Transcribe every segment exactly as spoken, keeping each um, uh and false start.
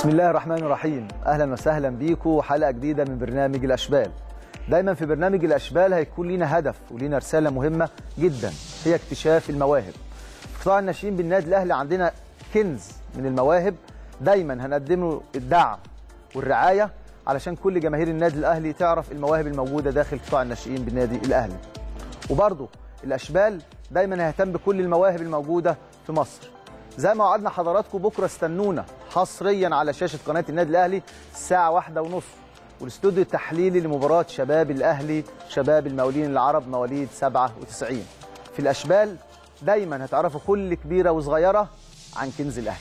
بسم الله الرحمن الرحيم. اهلا وسهلا بيكم حلقه جديده من برنامج الاشبال. دايما في برنامج الاشبال هيكون لينا هدف ولينا رساله مهمه جدا، هي اكتشاف المواهب. في قطاع الناشئين بالنادي الاهلي عندنا كنز من المواهب، دايما هنقدم له الدعم والرعايه علشان كل جماهير النادي الاهلي تعرف المواهب الموجوده داخل قطاع الناشئين بالنادي الاهلي. وبرضه الاشبال دايما هيهتم بكل المواهب الموجوده في مصر. زي ما وعدنا حضراتكم بكره استنونا حصريا على شاشه قناه النادي الاهلي الساعه واحدة ونص، والاستوديو التحليلي لمباراه شباب الاهلي شباب المقاولين العرب مواليد سبعة وتسعين. في الاشبال دايما هتعرفوا كل كبيره وصغيره عن كنز الاهلي.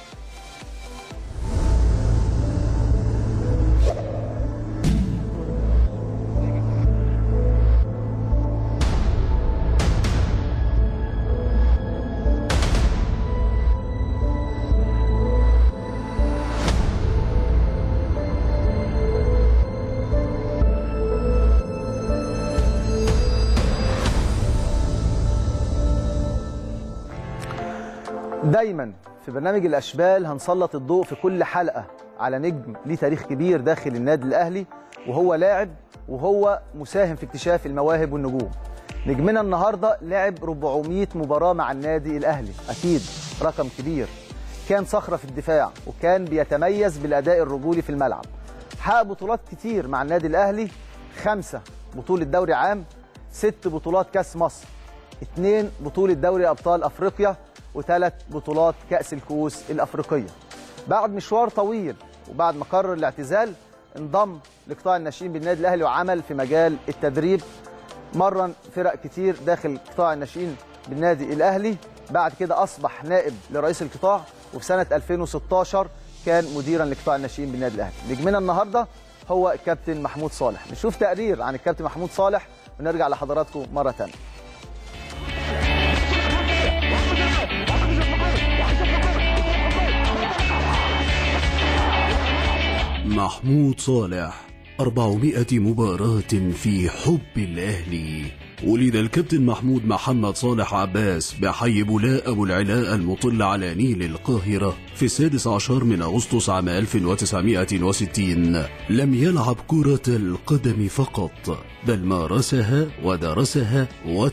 دايما في برنامج الاشبال هنسلط الضوء في كل حلقه على نجم ليه تاريخ كبير داخل النادي الاهلي، وهو لاعب وهو مساهم في اكتشاف المواهب والنجوم. نجمنا النهارده لعب أربعمائة مباراه مع النادي الاهلي، اكيد رقم كبير. كان صخره في الدفاع وكان بيتميز بالاداء الرجولي في الملعب. حقق بطولات كتير مع النادي الاهلي، خمسه بطوله دوري عام، ست بطولات كاس مصر، اثنين بطوله دوري ابطال افريقيا، وثلاث بطولات كأس الكؤوس الأفريقية. بعد مشوار طويل وبعد ما قرر الاعتزال انضم لقطاع الناشئين بالنادي الأهلي وعمل في مجال التدريب، مرن فرق كتير داخل قطاع الناشئين بالنادي الأهلي. بعد كده أصبح نائب لرئيس القطاع، وفي سنة ألفين وستة عشر كان مديرا لقطاع الناشئين بالنادي الأهلي. نجمنا النهارده هو الكابتن محمود صالح. نشوف تقرير عن الكابتن محمود صالح ونرجع لحضراتكم مرة ثانية. محمود صالح، أربعمائة مباراة في حب الأهلي. ولد الكابتن محمود محمد صالح عباس بحي بولاء أبو العلاء المطل على نيل القاهرة في السادس عشر من أغسطس عام ألف وتسعمائة وستين. لم يلعب كرة القدم فقط، بل مارسها ودرسها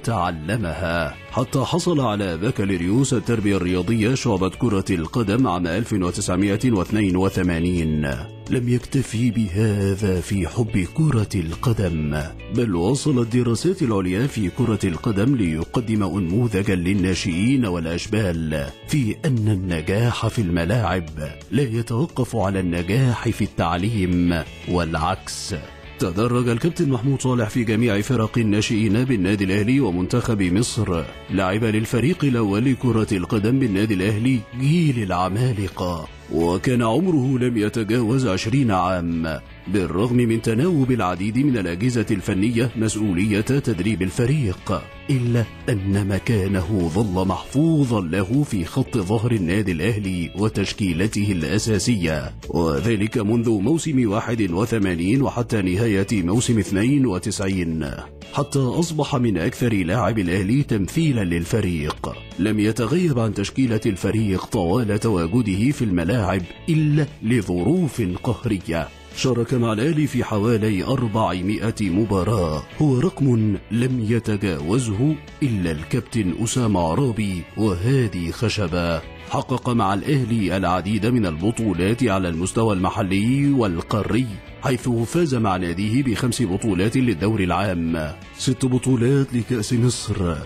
وتعلمها حتى حصل على بكالوريوس التربية الرياضية شعبة كرة القدم عام ألف وتسعمائة واثنين وثمانين. لم يكتفي بهذا في حب كرة القدم، بل وصل الدراسات العليا في كرة القدم ليقدم أنموذجا للناشئين والأشبال في أن النجاح في الملاعب لا يتوقف على النجاح في التعليم والعكس. تدرج الكابتن محمود صالح في جميع فرق الناشئين بالنادي الأهلي ومنتخب مصر. لعب للفريق الأول لكرة القدم بالنادي الأهلي جيل العمالقة، وكان عمره لم يتجاوز عشرين عام، بالرغم من تناوب العديد من الأجهزة الفنية مسؤولية تدريب الفريق، إلا أن مكانه ظل محفوظا له في خط ظهر النادي الأهلي وتشكيلته الأساسية، وذلك منذ موسم واحد وثمانين وحتى نهاية موسم اثنين وتسعين، حتى أصبح من أكثر لاعبي الأهلي تمثيلا للفريق. لم يتغيب عن تشكيلة الفريق طوال تواجده في الملاعب إلا لظروف قهرية. شارك مع الأهلي في حوالي أربعمائة مباراة، هو رقم لم يتجاوزه إلا الكابتن أسامة عرابي وهادي خشبة. حقق مع الأهلي العديد من البطولات على المستوى المحلي والقاري، حيث فاز مع ناديه بخمس بطولات للدوري العام، ست بطولات لكأس مصر،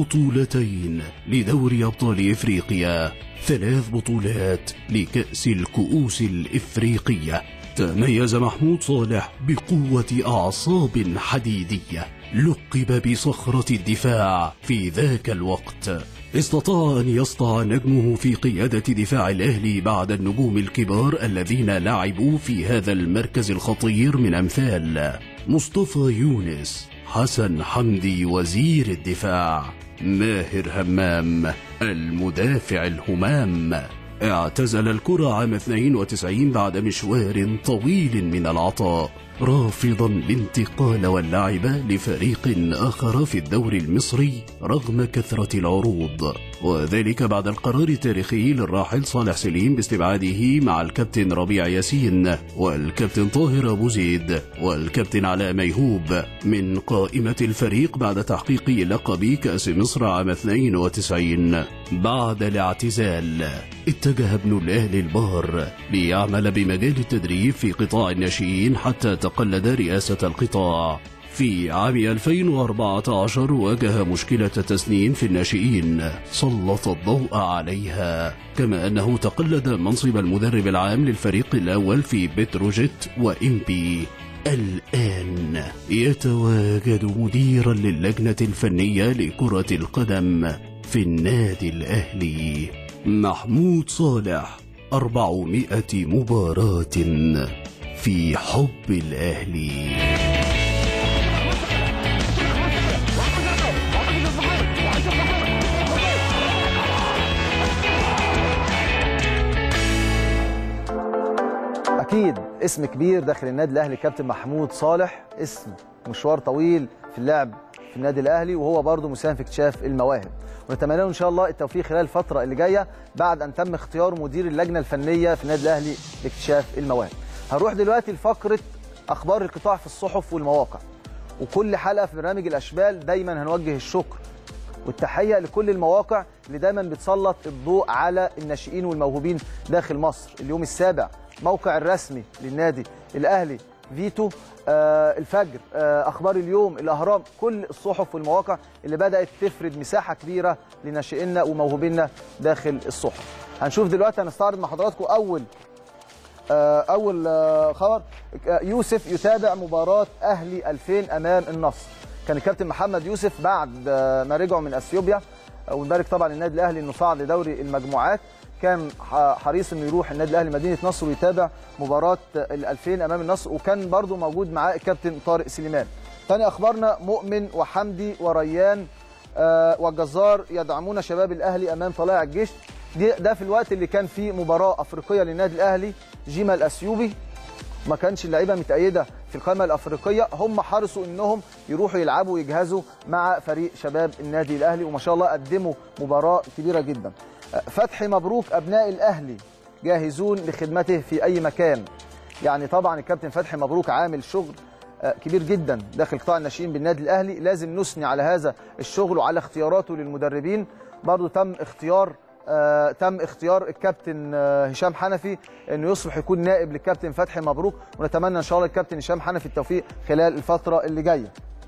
بطولتين لدوري أبطال إفريقيا، ثلاث بطولات لكأس الكؤوس الإفريقية. تميز محمود صالح بقوة أعصاب حديدية، لقب بصخرة الدفاع في ذاك الوقت. استطاع أن يسطع نجمه في قيادة دفاع الأهلي بعد النجوم الكبار الذين لعبوا في هذا المركز الخطير من أمثال مصطفى يونس، حسن حمدي وزير الدفاع، ماهر همام المدافع الهمام. اعتزل الكرة عام اثنين وتسعين بعد مشوار طويل من العطاء، رافضا الانتقال واللعب لفريق آخر في الدوري المصري رغم كثرة العروض، وذلك بعد القرار التاريخي للراحل صالح سليم باستبعاده مع الكابتن ربيع ياسين والكابتن طاهر أبو زيد والكابتن علاء ميهوب من قائمة الفريق بعد تحقيق لقب كأس مصر عام اثنين وتسعين. بعد الاعتزال اتجه ابن الأهلي البار ليعمل بمجال التدريب في قطاع الناشئين حتى تقلد رئاسة القطاع. في عام ألفين وأربعة عشر واجه مشكلة تسنين في الناشئين سلط الضوء عليها، كما أنه تقلد منصب المدرب العام للفريق الأول في بتروجيت وإمبي. الآن يتواجد مديرا للجنة الفنية لكرة القدم في النادي الأهلي. محمود صالح، أربعمائة مباراة في حب الأهلي. أكيد اسم كبير داخل النادي الأهلي كابتن محمود صالح، اسم مشوار طويل في اللعب في النادي الأهلي، وهو برضه مساهم في اكتشاف المواهب، ونتمنى له إن شاء الله التوفيق خلال الفترة اللي جاية بعد أن تم اختيار مدير اللجنة الفنية في النادي الأهلي لاكتشاف المواهب. هنروح دلوقتي لفقرة أخبار القطاع في الصحف والمواقع، وكل حلقة في برنامج الأشبال دايما هنوجه الشكر والتحية لكل المواقع اللي دايما بتسلط الضوء على الناشئين والموهوبين داخل مصر. اليوم السابع موقع الرسمي للنادي الأهلي، فيتو، آه الفجر، آه أخبار اليوم، الأهرام، كل الصحف والمواقع اللي بدأت تفرد مساحة كبيرة لناشئينا وموهوبينا داخل الصحف. هنشوف دلوقتي، هنستعرض مع حضراتكم أول آه أول آه خبر. يوسف يتابع مباراة أهلي ألفين أمام النصر. كان الكابتن محمد يوسف بعد آه ما رجعوا من أثيوبيا، ونبارك طبعا النادي الأهلي إنه صعد لدوري المجموعات، كان حريص انه يروح النادي الاهلي مدينه نصر ويتابع مباراه الألفين امام النصر، وكان برضو موجود معاه الكابتن طارق سليمان. ثاني اخبارنا، مؤمن وحمدي وريان آه والجزار يدعمون شباب الاهلي امام طلائع الجيش. ده في الوقت اللي كان فيه مباراه افريقيه للنادي الاهلي، جيما الاثيوبي ما كانش اللعيبه متأيده في القائمه الافريقيه، هم حرصوا انهم يروحوا يلعبوا ويجهزوا مع فريق شباب النادي الاهلي، وما شاء الله قدموا مباراه كبيره جدا. فتحي مبروك، أبناء الأهلي جاهزون لخدمته في أي مكان. يعني طبعا الكابتن فتحي مبروك عامل شغل كبير جدا داخل قطاع الناشئين بالنادي الأهلي، لازم نثني على هذا الشغل وعلى اختياراته للمدربين. برضو تم اختيار آه تم اختيار الكابتن آه هشام حنفي انه يصبح يكون نائب للكابتن فتحي مبروك، ونتمنى ان شاء الله الكابتن هشام حنفي التوفيق خلال الفترة اللي جاية.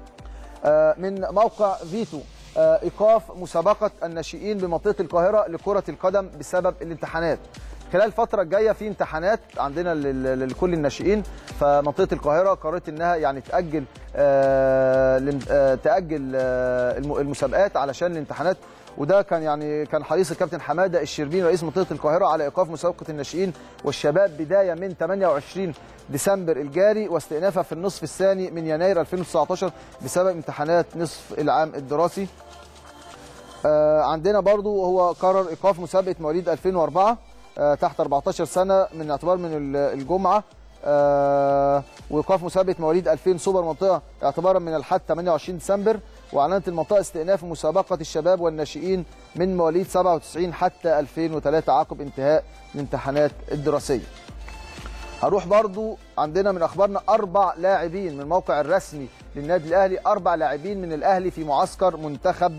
آه من موقع فيتو، إيقاف مسابقة الناشئين بمنطقة القاهرة لكرة القدم بسبب الامتحانات. خلال الفترة الجاية في امتحانات عندنا لكل الناشئين، فمنطقة القاهرة قررت انها يعني تأجل آه تأجل آه المسابقات علشان الامتحانات، وده كان يعني كان حريص الكابتن حمادة الشربيني رئيس منطقة القاهرة على إيقاف مسابقة الناشئين والشباب بداية من ثمانية وعشرين ديسمبر الجاري واستئنافها في النصف الثاني من يناير ألفين وتسعة عشر بسبب امتحانات نصف العام الدراسي. آه عندنا برضو هو قرر إيقاف مسابقة مواليد ألفين وأربعة آه تحت أربعة عشر سنة من اعتبار من الجمعة، آه وإيقاف مسابقة مواليد ألفين سوبر منطقة اعتبارا من الحد ثمانية وعشرين ديسمبر. وأعلنت المنطقة استئناف مسابقة الشباب والناشئين من مواليد سبعة وتسعين حتى ألفين وثلاثة عقب انتهاء الامتحانات الدراسية. هروح برضو عندنا من أخبارنا أربع لاعبين من الموقع الرسمي للنادي الأهلي، أربع لاعبين من الأهلي في معسكر منتخب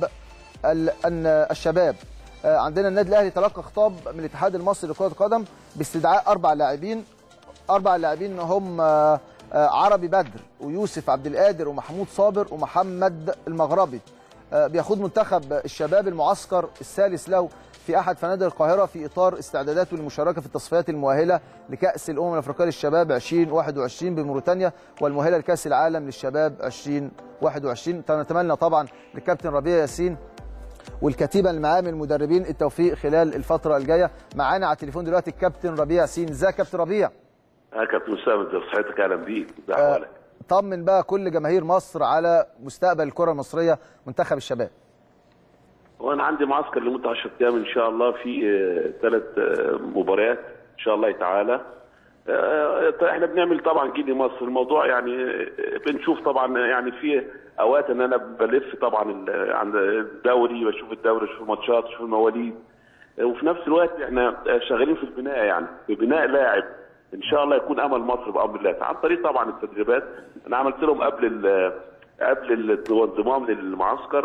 الشباب. عندنا النادي الأهلي تلقى خطاب من الاتحاد المصري لكرة القدم باستدعاء أربع لاعبين. أربع لاعبين هم عربي بدر ويوسف عبد القادر ومحمود صابر ومحمد المغربي. بيخوض منتخب الشباب المعسكر الثالث له في أحد فنادق القاهرة في إطار استعداداته للمشاركة في التصفيات المؤهلة لكأس الأمم الأفريقية للشباب ألفين وواحد وعشرين بموريتانيا والمؤهلة لكأس العالم للشباب ألفين وواحد وعشرين. نتمنى طبعا للكابتن ربيع ياسين والكتيبه اللي معاه من المدربين التوفيق خلال الفتره الجايه. معانا على التليفون دلوقتي الكابتن ربيع ياسين. ازيك يا كابتن ربيع؟ اه كابتن اسامه، ازي صحتك؟ اهلا بيك، ازي احوالك؟ طمن بقى كل جماهير مصر على مستقبل الكره المصريه منتخب الشباب. وانا عندي معسكر لمده عشرة ايام ان شاء الله، في ثلاث مباريات ان شاء الله تعالى. احنا بنعمل طبعا جيل مصر. الموضوع يعني بنشوف طبعا يعني في اوقات ان انا بلف طبعا عند الدوري، بشوف الدوري، بشوف الماتشات، بشوف المواليد، وفي نفس الوقت احنا شغالين في البناء، يعني في بناء لاعب ان شاء الله يكون امل مصر بامر الله، عن طريق طبعا التدريبات. انا عملت لهم قبل قبل الانضمام للمعسكر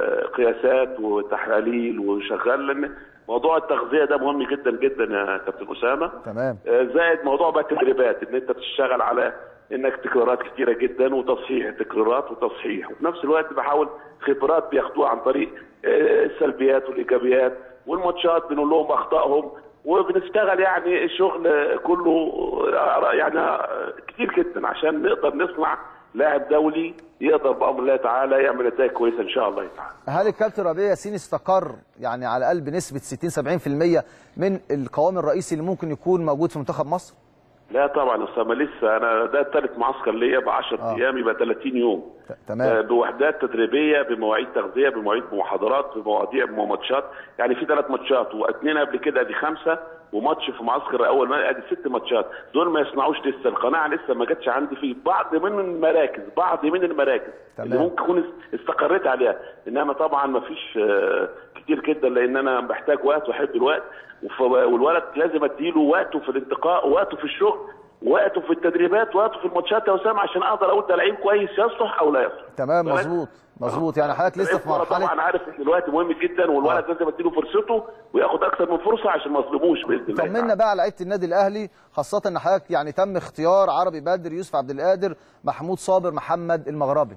قياسات وتحاليل وشغال، لان موضوع التغذيه ده مهم جدا جدا يا كابتن اسامه. تمام. زائد موضوع بقى التدريبات، ان انت بتشتغل على انك تكرارات كتيره جدا وتصحيح تكرارات وتصحيح، وفي نفس الوقت بحاول خبرات بياخدوها عن طريق السلبيات والايجابيات، والماتشات بنقول لهم اخطائهم، وبنشتغل يعني الشغل كله يعني كتير جدا عشان نقدر نصنع لاعب دولي يقدر بامر الله تعالى يعمل نتائج كويسه ان شاء الله تعالى. هل الكابتن ربيع ياسين استقر يعني على الاقل بنسبه ستين سبعين في المية من القوام الرئيسي اللي ممكن يكون موجود في منتخب مصر؟ لا طبعا اسامه، لسه انا ده ثالث معسكر ليا ب عشرة ايام، يبقى ثلاثين يوم. تمام. بوحدات تدريبيه، بمواعيد تغذيه، بمواعيد محاضرات، بمواضيع بماتشات، يعني في ثلاث ماتشات واثنين قبل كده ادي خمسه، وماتش في معسكر اول ما ادي ست ماتشات، دول ما يصنعوش لسه، القناعه لسه ما جاتش عندي في بعض من المراكز، بعض من المراكز تمام. اللي ممكن اكون استقريت عليها، انما طبعا ما فيش كتير جدا، لان انا محتاج وقت واحب الوقت، والولد لازم اديله وقته في الانتقاء، وقته في الشغل، وقته في التدريبات، وقته في الماتشات يا اسامه، عشان اقدر اقول ده لعيب كويس يصلح او لا يصلح. تمام. مظبوط مظبوط. يعني حضرتك لسه في مرحله طبعا عارف ان الوقت مهم جدا، والولد لازم اديله فرصته وياخد اكثر من فرصه عشان ما يظلموش باذن الله. طمنا بقى على لعيبه النادي الاهلي، خاصه ان حضرتك يعني تم اختيار عربي بدر، يوسف عبد القادر، محمود صابر، محمد المغربي.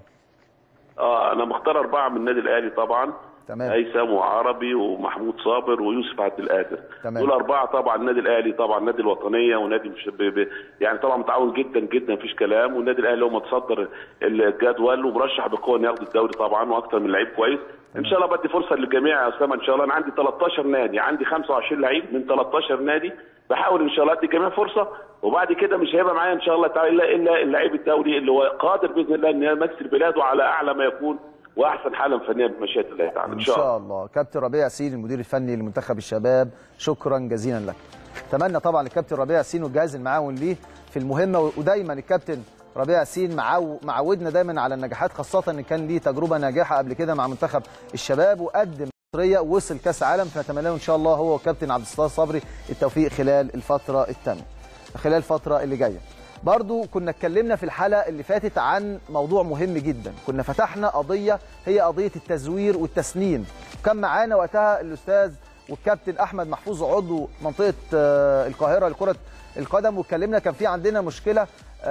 اه انا مختار اربعه من النادي الاهلي طبعا. تمام. هيثم وعربي ومحمود صابر ويوسف عبد القادر. تمام. دول اربعه طبعا. النادي الاهلي طبعا نادي الوطنيه ونادي مش ب... ب... يعني طبعا متعاون جدا جدا مفيش كلام، والنادي الاهلي هو متصدر الجدول ومرشح بقوه انه ياخد الدوري طبعا، واكثر من لعيب كويس. ان شاء الله بدي فرصه للجميع يا اسامه ان شاء الله. انا عندي ثلاثة عشر نادي، عندي خمسة وعشرين لعيب من ثلاثة عشر نادي، بحاول ان شاء الله ادي الجميع فرصه، وبعد كده مش هيبقى معايا ان شاء الله تعالى الا الا اللعيب الدولي اللي هو قادر باذن الله ان يمثل بلاده على اعلى ما يكون واحسن حالا فنيا بمشيئه الله تعالى ان شاء الله. ان شاء الله. كابتن ربيع ياسين المدير الفني لمنتخب الشباب، شكرا جزيلا لك. اتمنى طبعا الكابتن ربيع ياسين والجهاز المعاون ليه في المهمه، ودايما الكابتن ربيع ياسين معو... معودنا دايما على النجاحات، خاصه ان كان ليه تجربه ناجحه قبل كده مع منتخب الشباب وقدم مصريه ووصل كاس عالم، فنتمنى له ان شاء الله هو والكابتن عبد الستار صبري التوفيق خلال الفتره الثانيه خلال الفتره اللي جايه. برضو كنا اتكلمنا في الحلقة اللي فاتت عن موضوع مهم جدا، كنا فتحنا قضية هي قضية التزوير والتسنين، كان معانا وقتها الأستاذ والكابتن أحمد محفوظ عضو منطقة القاهرة لكرة القدم، واتكلمنا كان في عندنا مشكلة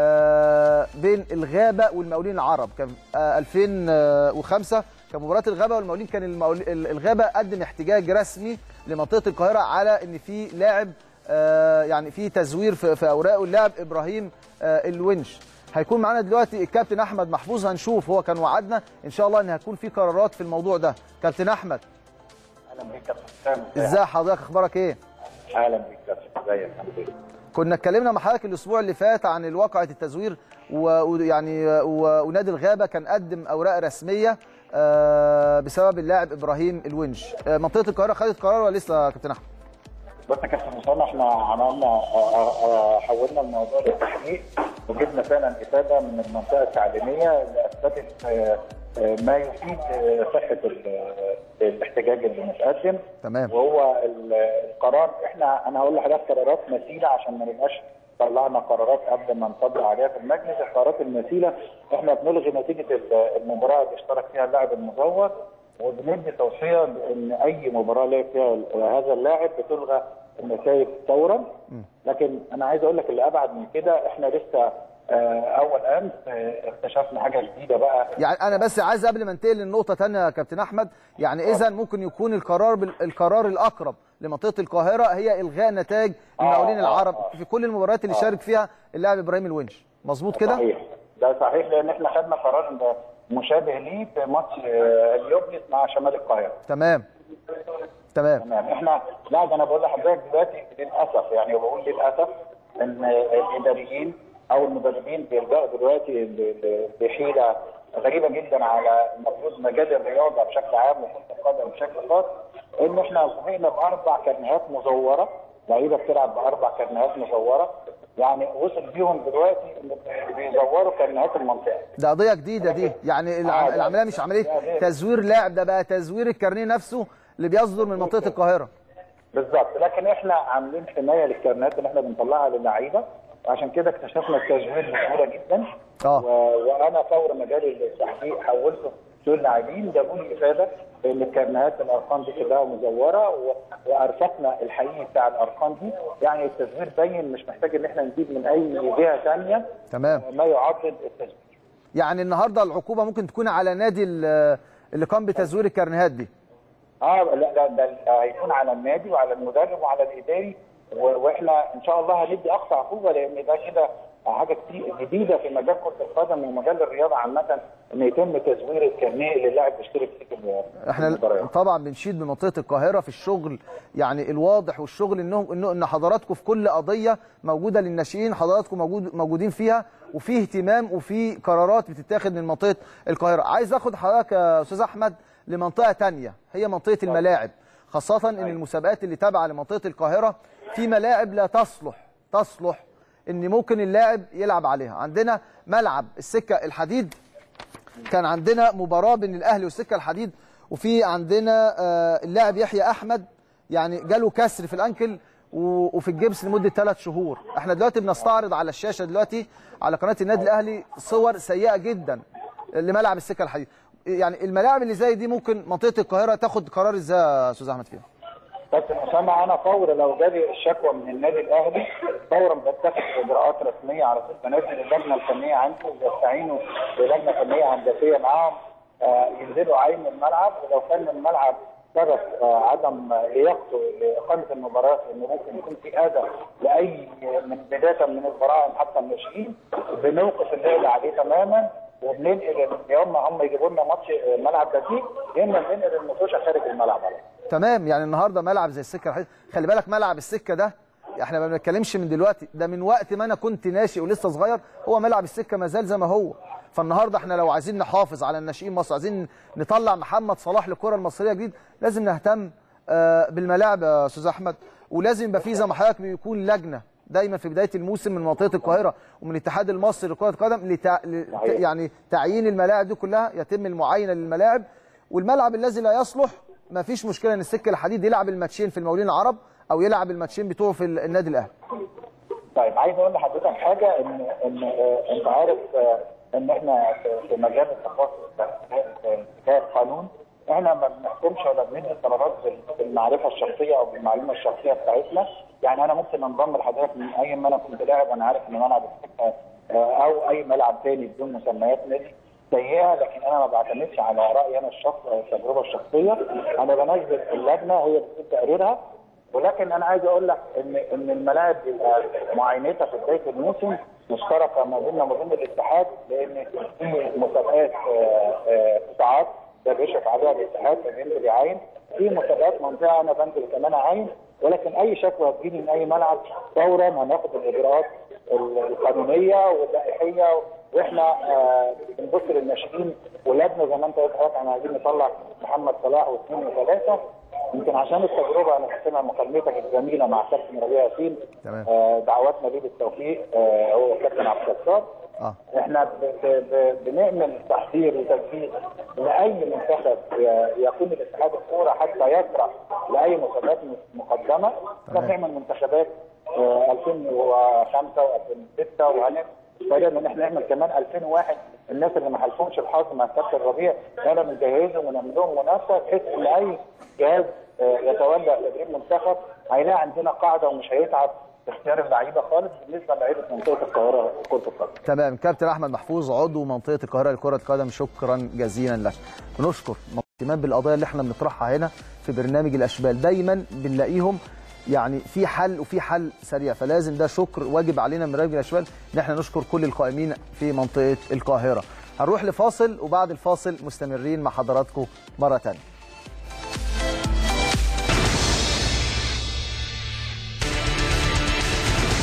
بين الغابة والمقاولين العرب، كان ألفين وخمسة كان مباراة الغابة والمقاولين، كان الغابة قدم احتجاج رسمي لمنطقة القاهرة على ان في لاعب آه يعني في تزوير في, في اوراقه، اللاعب ابراهيم آه الونش. هيكون معانا دلوقتي الكابتن احمد محفوظ، هنشوف هو كان وعدنا ان شاء الله ان هتكون في قرارات في الموضوع ده. كابتن احمد اهلا بيك يا كابتن. ازاي حضرتك، اخبارك ايه؟ اهلا بيك يا كابتن. ازيك؟ الحمد لله. كنا اتكلمنا مع حضرتك الاسبوع اللي فات عن واقعه التزوير، ويعني ونادي الغابه كان قدم اوراق رسميه آه بسبب اللاعب ابراهيم الونش. آه منطقه القاهره خدت قرار ولا لسه يا كابتن احمد؟ بص يا كابتن اسامه، احنا عملنا حولنا الموضوع للتحقيق، وجبنا فعلا افاده من المنطقه التعليميه اللي اثبتت ما يفيد صحه الاحتجاج اللي متقدم. تمام. وهو القرار، احنا انا هقول لحضرتك قرارات مثيله عشان ما نبقاش طلعنا قرارات قبل ما نطبق عليها في المجلس. القرارات المثيله احنا بنلغي نتيجه المباراه اللي اشترك فيها اللاعب المزور، وبندي توصيه ان اي مباراه لعب فيها هذا اللاعب بتلغى النتائج فورا. لكن انا عايز اقول لك اللي ابعد من كده، احنا لسه اول امس اكتشفنا حاجه جديده بقى. يعني انا بس عايز قبل ما انتقل للنقطه ثانيه يا كابتن احمد، يعني اذا ممكن يكون القرار القرار الاقرب لمنطقه القاهره هي الغاء نتائج المقاولين آه العرب آه في كل المباريات اللي آه شارك فيها اللاعب ابراهيم الونش، مظبوط كده؟ صحيح، ده صحيح، لان احنا خدنا قرار مشابه ليه في ماتش اليوبلس مع شمال القاهره. تمام تمام تمام. احنا لا ده انا بقول لحضرتك دلوقتي للاسف، يعني بقول للاسف ان الاداريين او المدربين بيلجأوا دلوقتي بحيله غريبه جدا على المفروض مجال الرياضه بشكل عام وكره القدم بشكل خاص، ان احنا فوجئنا باربع كرنيهات مزوره، لعيبه بتلعب باربع كرنيهات مزوره، يعني وصل بيهم دلوقتي ان بيزوروا كارنيهات المنطقه. ده قضيه جديده دي، يعني الع- العمليه مش عمليه تزوير لاعب، ده بقى تزوير الكارنيه نفسه اللي بيصدر من منطقه القاهره. بالظبط، لكن احنا عاملين حمايه للكارنيهات اللي احنا بنطلعها للعيبه، عشان كده اكتشفنا التزوير بسهوله جدا. اه و... وانا فور مجال التحقيق حولته دول لاعبين جابوا لي افاده ان الكارنيهات الارقام دي كلها مزوره، و... وارصدنا الحقيقي بتاع الارقام دي، يعني التزوير باين، مش محتاج ان احنا نجيب من اي جهه ثانيه تمام ما يعضد التزوير. يعني النهارده العقوبه ممكن تكون على نادي ال- اللي قام بتزوير الكارنيهات دي. اه لا ده, ده هيكون على النادي وعلى المدرب وعلى الاداري، و... واحنا ان شاء الله هندي اقصى عقوبه، لان ده كده حاجه كتير جديده في مجال كره القدم ومجال الرياضه عامه، ان يتم تزوير الكارنيه اللي اللاعب بيشترك فيه في احنا المباريات. طبعا بنشيد بمنطقه القاهره في الشغل يعني الواضح، والشغل انهم انه ان حضراتكم في كل قضيه موجوده للناشئين حضراتكم موجود موجودين فيها، وفي اهتمام وفي قرارات بتتاخد من منطقه القاهره. عايز اخد حضرتك يا استاذ احمد لمنطقه ثانيه، هي منطقه الملاعب، خاصه ان المسابقات اللي تابعه لمنطقه القاهره في ملاعب لا تصلح تصلح ان ممكن اللاعب يلعب عليها. عندنا ملعب السكه الحديد، كان عندنا مباراه بين الاهلي والسكه الحديد، وفي عندنا اللاعب يحيى احمد يعني جاله كسر في الانكل وفي الجبس لمده ثلاث شهور. احنا دلوقتي بنستعرض على الشاشه دلوقتي على قناه النادي الاهلي صور سيئه جدا لملعب السكه الحديد. يعني الملاعب اللي زي دي ممكن منطقه القاهره تاخد قرار ازاي يا استاذ احمد فيها؟ كابتن اسامه، انا فور لو جالي الشكوى من النادي الاهلي فورا بتخذ اجراءات رسميه على طول بنزل اللجنه الفنيه عنده ويستعينوا بلجنه فنيه هندسيه معاهم، آه ينزلوا عين الملعب، ولو كان الملعب سبب آه عدم لياقته لاقامه المباراه، انه ممكن يكون في اذى لاي من بدايه من البراعم حتى الناشئين، بنوقف اللعب عليه تماما، وبننقل يوم ما هم يجيبوا لنا ماتش ملعب بديل يا اما بننقل المطوشه خارج الملعب عليه. تمام، يعني النهارده ملعب زي السكه الحديد، خلي بالك ملعب السكه ده احنا ما بنتكلمش من دلوقتي، ده من وقت ما انا كنت ناشئ ولسه صغير، هو ملعب السكه ما زال زي ما هو. فالنهارده احنا لو عايزين نحافظ على الناشئين مصر، عايزين نطلع محمد صلاح للكره المصريه جديد، لازم نهتم آه بالملاعب يا استاذ احمد، ولازم يبقى في زي ما حضرتك بيكون لجنه دايما في بدايه الموسم من منطقه القاهره ومن الاتحاد المصري لكره القدم لتع... يعني تعيين الملاعب دي كلها، يتم المعاينه للملاعب، والملعب الذي لا يصلح ما فيش مشكله ان السكه الحديد يلعب الماتشين في المقاولين العرب او يلعب الماتشين بتوعه في النادي الاهلي. طيب عايز اقول لحضرتك حاجه، ان ان آه انت عارف آه ان احنا في مجال التخصص في القانون احنا ما بنحكمش ولا بندي قرارات بالمعرفه الشخصيه او بالمعلومه الشخصيه بتاعتنا. يعني انا ممكن انضم لحضرتك من اي ما انا كنت لاعب وانا عارف ان ملعب السكه آه او اي ملعب ثاني بدون مسميات نادي سيئه، لكن انا ما بعتمدش على رايي انا الشخصي او التجربه الشخصيه، انا بنزل اللجنه هي بتقول تقريرها. ولكن انا عايز اقول لك ان ان الملاعب بيبقى معاينتها في بدايه الموسم مشتركه ما بيننا وما بين الاتحاد، لان في مسابقات قطاعات ده بيشرف عليها الاتحاد بينزل يعاين، في مسابقات منطقه انا بنزل كمان اعاين، ولكن اي شكوى هتجيلي من اي ملعب فورا هناخد الاجراءات القانونيه واللائحيه، واحنا آه بنبص للناشئين ولادنا زي ما انت قلت حضرتك احنا عايزين نطلع محمد صلاح واثنين وثلاثه، يمكن عشان التجربه انا سمعت مكالمتك الجميله مع كابتن ربيع ياسين، آه دعواتنا ليه بالتوفيق آه هو كابتن عبد الستار. آه. احنا ب ب ب بنعمل تحضير وتجهيز لاي منتخب يكون الاتحاد الكوره حتى يسرع لاي مسابقات مقدمه. احنا بنعمل منتخبات آه ألفين وخمسة وألفين وستة وهنعمل بدأنا ان احنا نعمل كمان ألفين وواحد، الناس اللي ما حالفهمش الحظ مع كابتن ربيع احنا بنجهزهم ونعمل لهم منافسه بحيث ان اي جهاز يتولى تدريب منتخب هيلاقي عندنا قاعده ومش هيتعب في اختيار اللعيبه خالص بالنسبه للعيبه منطقه القاهره كره القدم. تمام، كابتن احمد محفوظ عضو منطقه القاهره لكره القدم، شكرا جزيلا لك. بنشكر اهتمام بالقضايا اللي احنا بنطرحها هنا في برنامج الاشبال، دايما بنلاقيهم يعني في حل وفي حل سريع، فلازم ده شكر واجب علينا من برنامج الاشبال ان احنا نشكر كل القائمين في منطقه القاهره. هنروح لفاصل وبعد الفاصل مستمرين مع حضراتكم مره ثانيه.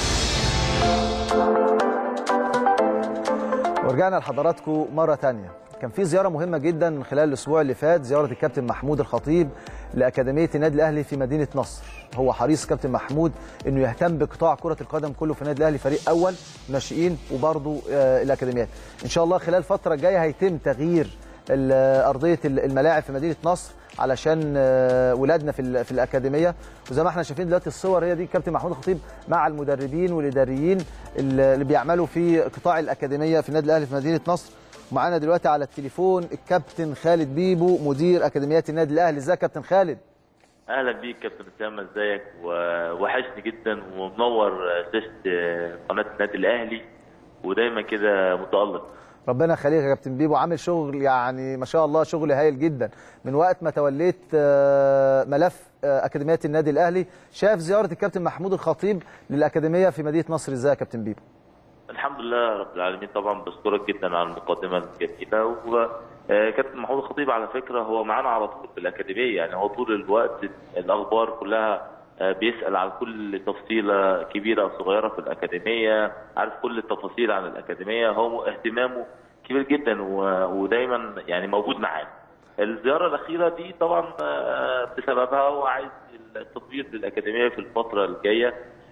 ورجعنا لحضراتكم مرة تانية. كان في زياره مهمه جدا خلال الاسبوع اللي فات، زياره الكابتن محمود الخطيب لاكاديميه النادي الاهلي في مدينه نصر. هو حريص كابتن محمود انه يهتم بقطاع كره القدم كله في النادي الاهلي، فريق اول، ناشئين، وبرضه الاكاديميات. ان شاء الله خلال الفتره الجايه هيتم تغيير ارضيه الملاعب في مدينه نصر علشان ولادنا في في الاكاديميه. وزي ما احنا شايفين دلوقتي الصور هي دي كابتن محمود الخطيب مع المدربين والاداريين اللي بيعملوا في قطاع الاكاديميه في النادي الاهلي في مدينه نصر. معانا دلوقتي على التليفون الكابتن خالد بيبو مدير اكاديميات النادي الاهلي. ازيك يا كابتن خالد؟ اهلا بيك كابتن اسامه، ازيك؟ ووحشني جدا ومنور شاشه قناه النادي الاهلي ودايما كده متالق. ربنا يخليك يا كابتن بيبو، عامل شغل يعني ما شاء الله، شغل هايل جدا من وقت ما توليت ملف اكاديميات النادي الاهلي. شاف زياره الكابتن محمود الخطيب للاكاديميه في مدينه نصر ازاي يا كابتن بيبو؟ الحمد لله رب العالمين، طبعا بشكرك جدا على المقدمه الجميله. وكابتن محمود الخطيب على فكره هو معانا على طول في الاكاديميه، يعني هو طول الوقت الاخبار كلها بيسال عن كل تفصيله كبيره او صغيره في الاكاديميه، عارف كل التفاصيل عن الاكاديميه، هو اهتمامه كبير جدا ودايما يعني موجود معانا. الزياره الاخيره دي طبعا بسببها هو عايز التطوير للاكاديميه في الفتره الجايه،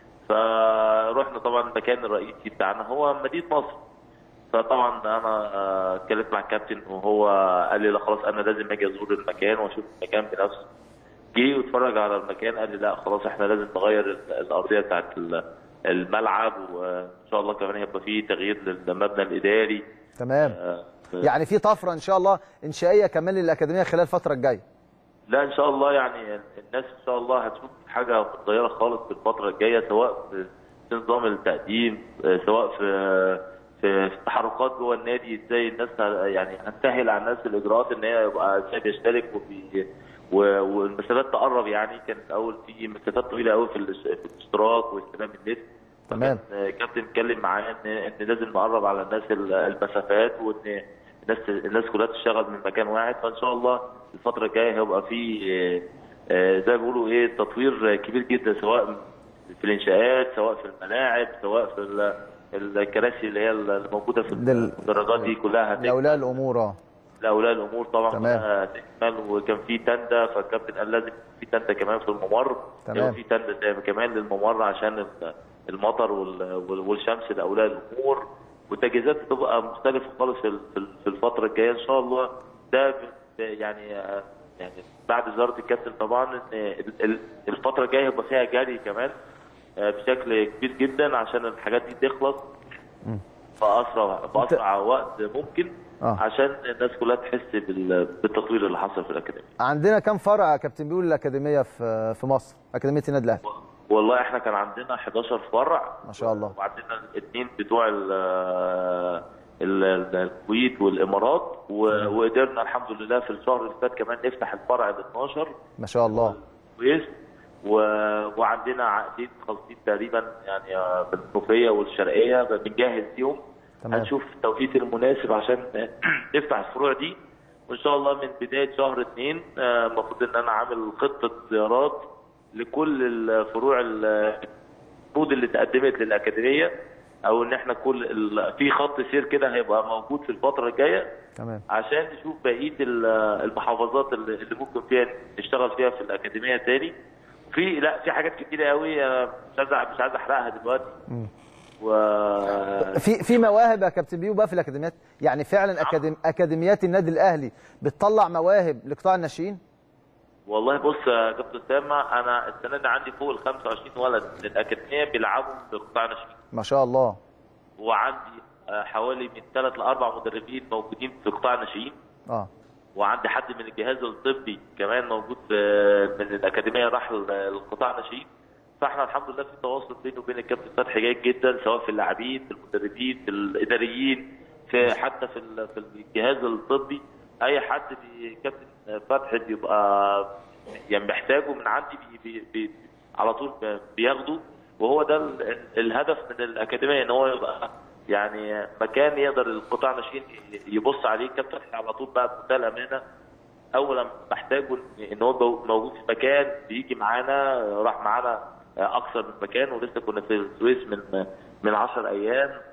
فروحنا طبعا المكان الرئيسي بتاعنا هو مدينه نصر. فطبعا انا اتكلمت مع الكابتن وهو قال لي لا خلاص انا لازم اجي ازور المكان واشوف المكان بنفسي. جه واتفرج على المكان قال لي لا خلاص احنا لازم نغير الارضيه بتاعت الملعب، وان شاء الله كمان هيبقى فيه تغيير للمبنى الاداري. تمام. آه يعني في طفره ان شاء الله انشائيه كمان للاكاديميه خلال الفتره الجايه. لا ان شاء الله يعني الناس ان شاء الله هتشوف حاجه متغيره خالص في الفتره الجايه، سواء في نظام التقديم، سواء في في تحركات جوه النادي، ازاي الناس يعني هنسهل على الناس الاجراءات ان هي يبقى ازاي بيشترك وبي والمسافات تقرب. يعني كان الاول في مسافات طويله قوي في الاشتراك واستلام النت. تمام. الكابتن اتكلم معايا ان ان لازم نقرب على الناس المسافات، وان الناس الناس كلها تشتغل من مكان واحد. فان شاء الله الفتره الجايه هيبقى في زي ما بيقولوا ايه تطوير كبير جدا، سواء في الانشاءات، سواء في الملاعب، سواء في الكراسي اللي هي الموجوده في الدرجات دي كلها هتكمل. لاولياء الامور اه لاولياء الامور طبعا كلها هتكمل. وكان في تنده، فالكابتن قال لازم في تنده كمان في الممر. تمام. في تنده كمان للممر عشان المطر والشمس لاولياء الامور، والتجهيزات بتبقى مختلفه خالص في الفتره الجايه ان شاء الله. ده يعني يعني بعد زياره الكابتن طبعا ان الفتره الجايه هيبقى فيها جري كمان بشكل كبير جدا عشان الحاجات دي تخلص باسرع باسرع وقت ممكن. آه. عشان الناس كلها تحس بالتطوير اللي حصل في الاكاديميه. عندنا كم فرع يا كابتن بيقول الاكاديميه في في مصر، اكاديميه النادي الاهلي؟ والله احنا كان عندنا احداشر فرع ما شاء الله، وعندنا الاثنين بتوع الكويت والامارات، وقدرنا الحمد لله في الشهر اللي فات كمان نفتح الفرع ال اتناشر. ما شاء الله كويس. وعندنا عقدين خالصين تقريبا يعني في المنوفيه والشرقيه بنجهز فيهم. هنشوف التوقيت المناسب عشان نفتح الفروع دي، وان شاء الله من بدايه شهر اثنين المفروض ان انا عامل خطه زيارات لكل الفروع المفروض اللي تقدمت للاكاديميه، او ان احنا كل في خط سير كده هيبقى موجود في الفتره الجايه. تمام. عشان نشوف بقيه المحافظات اللي ممكن فيها نشتغل فيها في الاكاديميه تاني. في لا في حاجات كتيره قوي مش عايز مش عايز احرقها دلوقتي. م. و في في مواهب يا كابتن بيو بقى في الاكاديميات، يعني فعلا أكاديم... اكاديميات النادي الاهلي بتطلع مواهب لقطاع الناشئين؟ والله بص يا كابتن اسامه، انا السنه دي عندي فوق ال خمسة وعشرين ولد للاكاديميه بيلعبوا في قطاع الناشئين. ما شاء الله. وعندي حوالي من ثلاث لاربع مدربين موجودين في قطاع الناشئين. اه وعندي حد من الجهاز الطبي كمان موجود من الاكاديميه راح للقطاع الناشئين. فاحنا الحمد لله في تواصل بيني وبين الكابتن فتحي جيد جدا، سواء في اللاعبين، في المدربين، في الاداريين، في حتى في في الجهاز الطبي. اي حد الكابتن فتحي بيبقى يعني محتاجه من عندي بي بي على طول بياخده. وهو ده الهدف من الاكاديميه، ان هو يبقى يعني مكان يقدر القطاع الناشئين يبص عليه. الكابتن فتحي على طول بقى بمنتهى الامانه اولا محتاجه ان هو موجود في مكان، بيجي معانا، راح معانا اكثر من مكان، ولسه كنا في السويس من من عشر ايام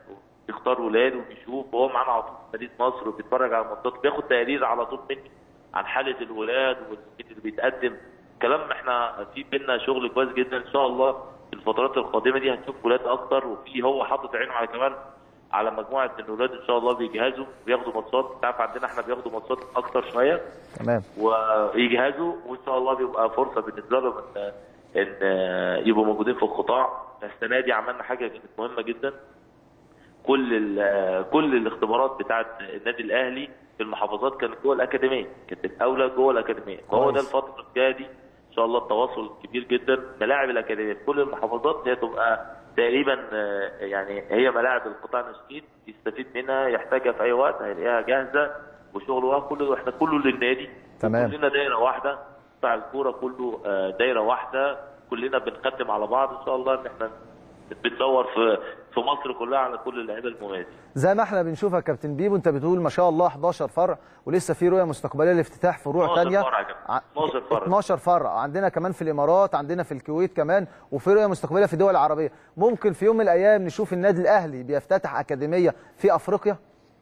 بيختار ولاده وبيشوف، وهو معانا على طول في مدينه نصر وبيتفرج على الماتشات، بياخد تقارير على طول مني عن حاله الولاد والمين اللي بيتقدم. كلام احنا في بينا شغل كويس جدا. ان شاء الله في الفترات القادمه دي هنشوف ولاد اكتر، وفي هو حاطط عينه على كمان على مجموعه من الولاد ان شاء الله بيجهزوا وبياخدوا ماتشات. انت عارف عندنا احنا بياخدوا ماتشات اكتر شويه. تمام. ويجهزوا وان شاء الله بيبقى فرصه بالنسبه لهم ان ان يبقوا موجودين في القطاع. السنه دي عملنا حاجه كانت مهمه جدا. كل كل الاختبارات بتاعه النادي الاهلي في المحافظات كانت جوه الاكاديميه، كانت الاولى جوه الاكاديميه. فهو ده الفتره الجايه دي ان شاء الله التواصل كبير جدا. ملاعب الاكاديميه في كل المحافظات هي تبقى تقريبا يعني هي ملاعب القطاع الناشئين، يستفيد منها، يحتاجها في اي وقت هيلاقيها جاهزه وشغلها كله. احنا كله للنادي، تمام. كلنا دايره واحده، قطاع الكوره كله دايره واحده، كلنا بنخدم على بعض. ان شاء الله ان احنا بندور في في مصر كلها على كل اللعيبه المميزين. زي ما احنا بنشوفها كابتن بيبو، انت بتقول ما شاء الله احداشر فرع، ولسه في رؤيه مستقبليه لافتتاح فروع ثانيه. اتناشر فرع اتناشر فرع عندنا كمان في الامارات، عندنا في الكويت كمان، وفي رؤيه مستقبليه في الدول العربيه. ممكن في يوم من الايام نشوف النادي الاهلي بيفتتح اكاديميه في افريقيا؟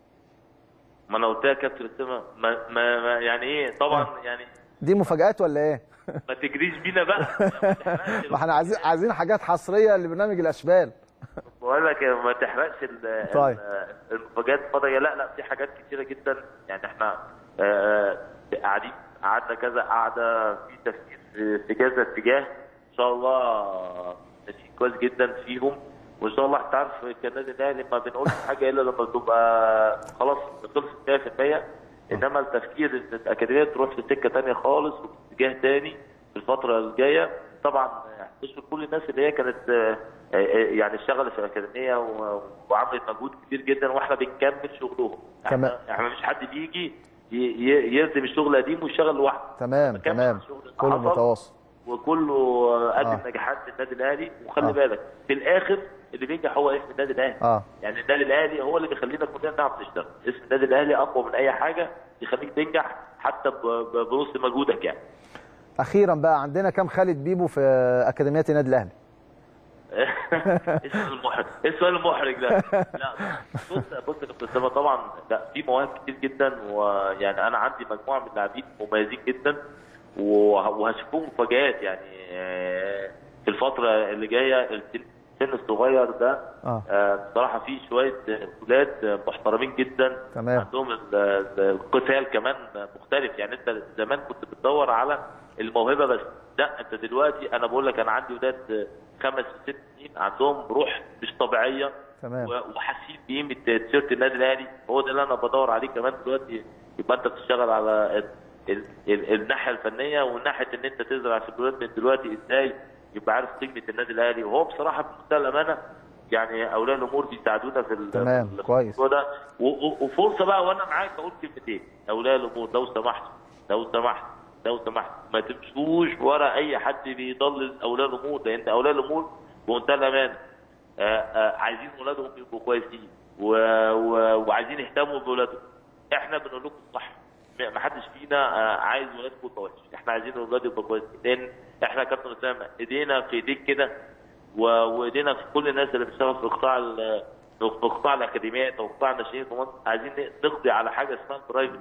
ما انا قلت لك يا كابتن اسامه ما, ما, ما يعني ايه طبعا يعني دي مفاجآت ولا ايه؟ ما تجريش بينا بقى. ما احنا عايزين عايزين حاجات حصريه لبرنامج الاشبال. بقول لك ما تحرقش طيب. المفاجآت الفضائيه. لا لا في حاجات كتيره جدا. يعني احنا آه قاعدين قعدنا كذا قعده في تفكير في كذا اتجاه. ان شاء الله ماشيين كويس جدا فيهم، وان شاء الله انت عارف كالنادي الاهلي ما بنقولش حاجه الا لما تبقى خلاص خلصت مية في المية. انما التفكير ان الاكاديميه تروح في سكه ثانيه خالص واتجاه ثاني في الفتره الجايه. طبعا بشكر كل الناس اللي هي كانت يعني اشتغلت في الاكاديميه وعملت مجهود كبير جدا، واحنا بنكمل شغلهم. تمام. احنا مفيش حد بيجي يلزم الشغل القديم ويشتغل لوحده. تمام تمام. كله متواصل وكله قدم آه. نجاحات للنادي الاهلي. وخلي آه. بالك في الاخر اللي بينجح هو اسم النادي الاهلي. آه. يعني النادي الاهلي هو اللي بيخلينا كلنا نعرف نشتغل. اسم النادي الاهلي اقوى من اي حاجه يخليك تنجح حتى بنص مجهودك. يعني اخيرا بقى، عندنا كام خالد بيبو في اكاديميه النادي الاهلي؟ السؤال المحرج، السؤال المحرج ده. لا بص بص يا كابتن اسامه، طبعا لا في مواهب كتير جدا، ويعني انا عندي مجموعه من اللاعبين مميزين جدا وهشوفهم مفاجآت. يعني في الفتره اللي جايه السن الصغير ده آه. بصراحه في شويه اولاد محترمين جدا. تمام. عندهم القتال كمان مختلف. يعني انت زمان كنت بتدور على الموهبه بس، لا انت دلوقتي انا بقول لك انا عندي اولاد خمس ست سنين عندهم روح مش طبيعيه. تمام. وحاسين بقيمه تيشيرت النادي الاهلي. هو ده اللي انا بدور عليه كمان دلوقتي. يبقى انت بتشتغل على ال ال الناحيه الفنيه والناحيه ان انت تزرع في الولاد من دلوقتي ازاي يبقى عارف قيمه النادي الاهلي. وهو بصراحه بمنتهى الامانه يعني اولياء الامور بيساعدونا في تمام كويس ده. وفرصه بقى وانا معاك اقول كلمتين. اولياء الامور لو سمحت لو سمحت لو سمحت ما تمشوش ورا اي حد بيضلل اولياء الامور، لان اولياء الامور بمنتهى الامانه عايزين اولادهم يبقوا كويسين وعايزين يهتموا باولادهم. احنا بنقول لكم صح، ما حدش فينا عايز ولاده يبقوا وحش. احنا عايزين الاولاد يبقوا كويسين، لان احنا كابتن اسامه ايدينا في ايديك كده، وايدينا في كل الناس اللي بتشتغل في قطاع في قطاع الاكاديميات او قطاع الناشئين في مصر. عايزين نقضي على حاجه اسمها البرايفت.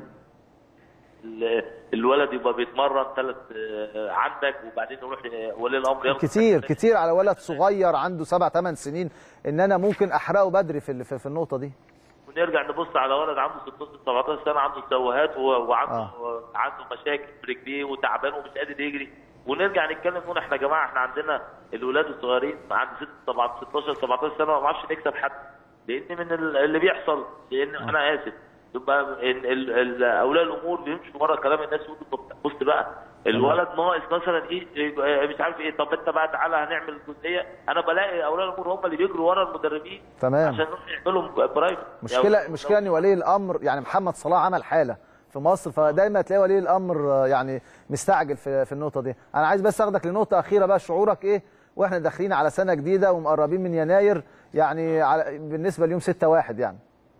الولد يبقى بيتمرن ثلاث عندك وبعدين يروح ولي الامر ياخد كتير كتير على ولد صغير عنده سبع ثمان سنين ان انا ممكن احرقه بدري في في النقطه دي. ونرجع نبص على ولد عنده ستاشر سبعتاشر سنه عنده سوهات وعنده آه. عنده مشاكل في رجليه وتعبان ومش قادر يجري، ونرجع نتكلم نقول احنا يا جماعه احنا عندنا الولاد الصغيرين عند ستاشر سبعتاشر سنه ما بنعرفش نكسب حد، لان من اللي بيحصل. لان آه. انا اسف يبقى اولياء الامور بيمشوا ورا كلام الناس يقولوا بص بقى الولد ناقص مثلا ايه مش عارف ايه، طب انت بقى تعالى هنعمل جزئيه. انا بلاقي اولياء الامور هم اللي بيجروا ورا المدربين تمام عشان يعملوا برايفت. مشكله يعني مشكله ان ولي الامر يعني محمد صلاح عمل حاله في مصر، فدايما تلاقي ولي الامر يعني مستعجل في في النقطه دي. انا عايز بس اخدك لنقطه اخيره بقى، شعورك ايه واحنا داخلين على سنه جديده ومقربين من يناير يعني على بالنسبه ليوم ستة واحد يعني؟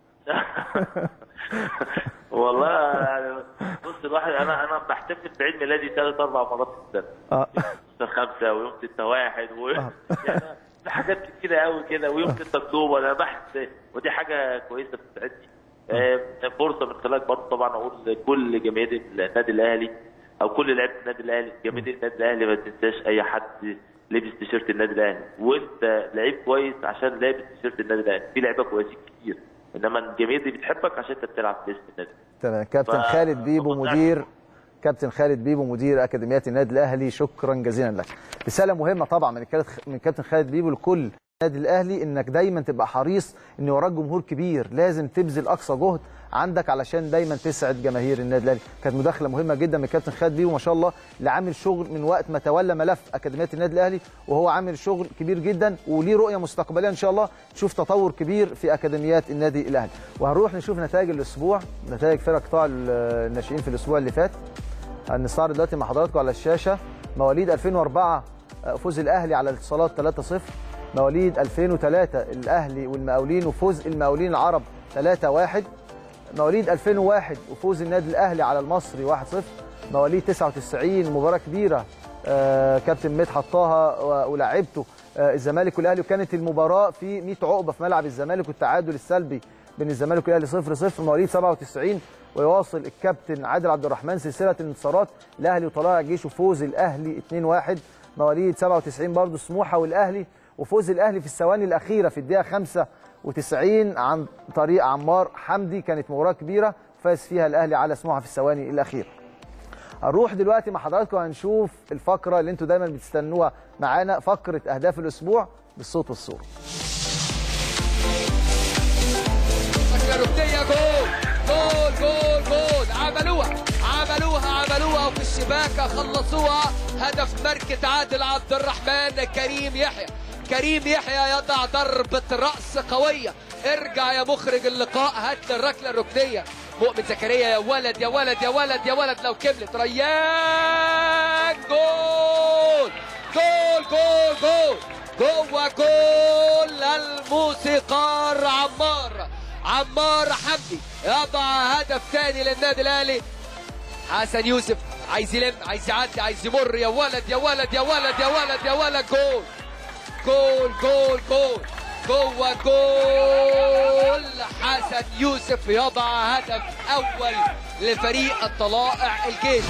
والله يعني بص الواحد انا انا بحتفل بعيد ميلادي ثلاث اربع مرات في السنه. اه خمسه ويوم ستة واحد و... يعني في حاجات كتيره كبيره قوي كده ويوم ستة اكتوبر انا بحث، ودي حاجه كويسه بتساعدني. فرصه من خلالك برضه طبعا اقول لكل جماهير النادي الاهلي او كل لعيبه النادي الاهلي، جماهير النادي الاهلي ما تنساش اي حد لبس تيشيرت النادي الاهلي، وانت لعيب كويس عشان لابس تيشيرت النادي الاهلي، في لعيبه كويسين كتير، انما الجماهير دي بتحبك عشان انت بتلعب باسم النادي. تمام. كابتن ف... خالد بيبو مدير كابتن خالد بيبو مدير اكاديميات النادي الاهلي، شكرا جزيلا لك. رساله مهمه طبعا من من كابتن خالد بيبو لكل النادي الاهلي، انك دايما تبقى حريص ان وراك جمهور كبير، لازم تبذل اقصى جهد عندك علشان دايما تسعد جماهير النادي الاهلي. كانت مداخله مهمه جدا من كابتن خالد بيبو ما شاء الله، اللي عامل شغل من وقت ما تولى ملف اكاديميات النادي الاهلي، وهو عامل شغل كبير جدا وليه رؤيه مستقبليه ان شاء الله تشوف تطور كبير في اكاديميات النادي الاهلي. وهنروح نشوف نتائج الاسبوع، نتائج فرق قطاع الناشئين في الاسبوع اللي فات. هنستعرض دلوقتي مع حضراتكم على الشاشه. مواليد ألفين وأربعة فوز الاهلي على الاتصالات ثلاثة صفر، مواليد ألفين وثلاثة الاهلي والمقاولين وفوز المقاولين العرب ثلاثة واحد، مواليد ألفين وواحد وفوز النادي الاهلي على المصري واحد صفر، مواليد تسعة وتسعين مباراه كبيره آه كابتن مدحت طه ولاعيبته آه الزمالك والاهلي، وكانت المباراه في مية عقبه في ملعب الزمالك والتعادل السلبي بين الزمالك والاهلي صفر صفر. مواليد سبعة وتسعين ويواصل الكابتن عادل عبد الرحمن سلسله الانتصارات، الاهلي وطلائع الجيش وفوز الاهلي اتنين واحد. مواليد سبعة وتسعين برضه سموحه والاهلي وفوز الاهلي في الثواني الاخيره في الدقيقه خمسة وتسعين عن طريق عمار حمدي، كانت مباراه كبيره فاز فيها الاهلي على سموحه في الثواني الاخيره. هنروح دلوقتي مع حضراتكم هنشوف الفقره اللي انتم دايما بتستنوها معانا، فقره اهداف الاسبوع بالصوت والصوره. ركنيه جول جول جول جول، عملوها عملوها عملوها وفي الشباكه خلصوها. هدف ماركة عادل عبد الرحمن. كريم يحيى كريم يحيى يضع ضربة رأس قوية. ارجع يا مخرج اللقاء، هات لي الركلة الركنية. مؤمن زكريا يا ولد يا ولد يا ولد يا ولد، لو كملت ريان جول جول جول جول جوه جول الموسيقار عمار عمار حمدي يضع هدف ثاني للنادي الاهلي. حسن يوسف عايز يلم عايز يعدي عايز يمر، يا ولد يا ولد يا ولد يا ولد يا ولد، جول جول جول جول جوه جول. حسن يوسف يضع هدف اول لفريق الطلائع الجيش.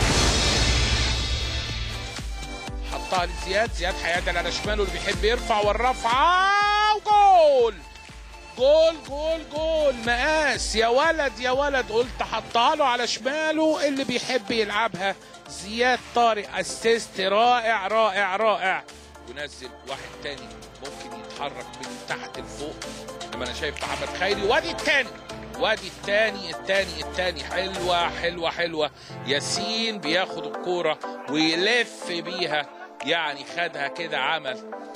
حطها لزياد، زياد هيعدل على شماله اللي بيحب يرفع والرفعه وجول جول جول جول مقاس. يا ولد يا ولد، قلت حطها له على شماله اللي بيحب يلعبها. زياد طارق اسيست رائع رائع رائع. ونزل واحد تاني ممكن يتحرك من تحت لفوق، انما انا شايف محمد خيري. وادي التاني وادي التاني التاني التاني حلوه حلوه حلوه. ياسين بياخد الكوره ويلف بيها، يعني خدها كده عمل.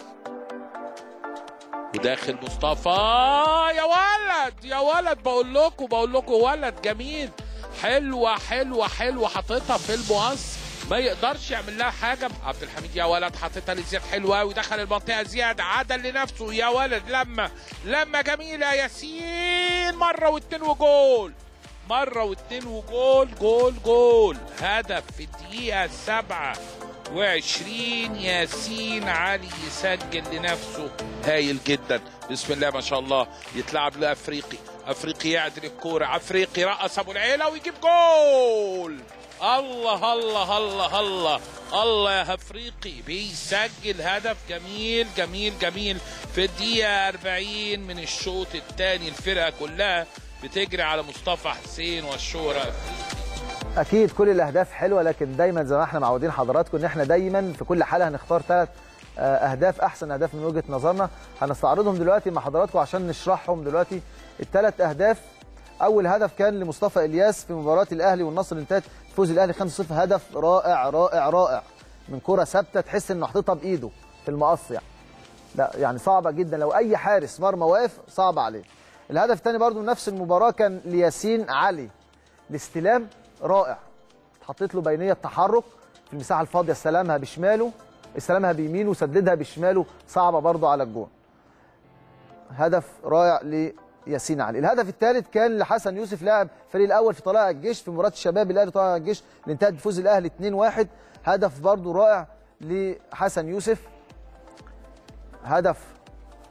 وداخل مصطفى، يا ولد يا ولد، بقول لكم بقول لكم ولد جميل. حلوه حلوه حلوه، حاططها في المقص ما يقدرش يعمل لها حاجه. عبد الحميد يا ولد حاططها لزياد، حلوه قوي، دخل المنطقه زياد، عدل لنفسه يا ولد. لما لما جميله ياسين، مره واتنين وجول، مره واتنين وجول جول جول. هدف في الدقيقه سبعة وعشرين، ياسين علي يسجل لنفسه، هايل جدا. بسم الله ما شاء الله. يتلعب لافريقي، افريقي يعدل الكوره، افريقي رقص ابو العيله ويجيب جول. الله الله الله الله الله يا افريقي، بيسجل هدف جميل جميل جميل في الدقيقه أربعين من الشوط الثاني. الفرقه كلها بتجري على مصطفى حسين والشهره. اكيد كل الاهداف حلوه، لكن دايما زي ما احنا معودين حضراتكم ان احنا دايما في كل حلقه هنختار ثلاث اهداف احسن اهداف من وجهه نظرنا، هنستعرضهم دلوقتي مع حضراتكم عشان نشرحهم دلوقتي. الثلاث اهداف، اول هدف كان لمصطفى الياس في مباراه الاهلي والنصر، انتهت فوز الاهلي خمسة صفر. هدف رائع رائع رائع من كره ثابته، تحس انه حاططها بايده في المقص، يعني لا يعني صعبه جدا، لو اي حارس مرمى واقف صعب عليه. الهدف الثاني برضو من نفس المباراه كان لياسين علي، الاستلام رائع، اتحطت له بينيه تحرك في المساحه الفاضيه، استلمها بشماله استلمها بيمينه وسددها بشماله، صعبه برضو على الجون. هدف رائع لياسين علي. الهدف الثالث كان لحسن يوسف، لاعب الفريق الاول في طلائع الجيش في مباراه الشباب الاهلي طلائع الجيش اللي انتهت بفوز الاهلي اتنين واحد. هدف برضو رائع لحسن يوسف، هدف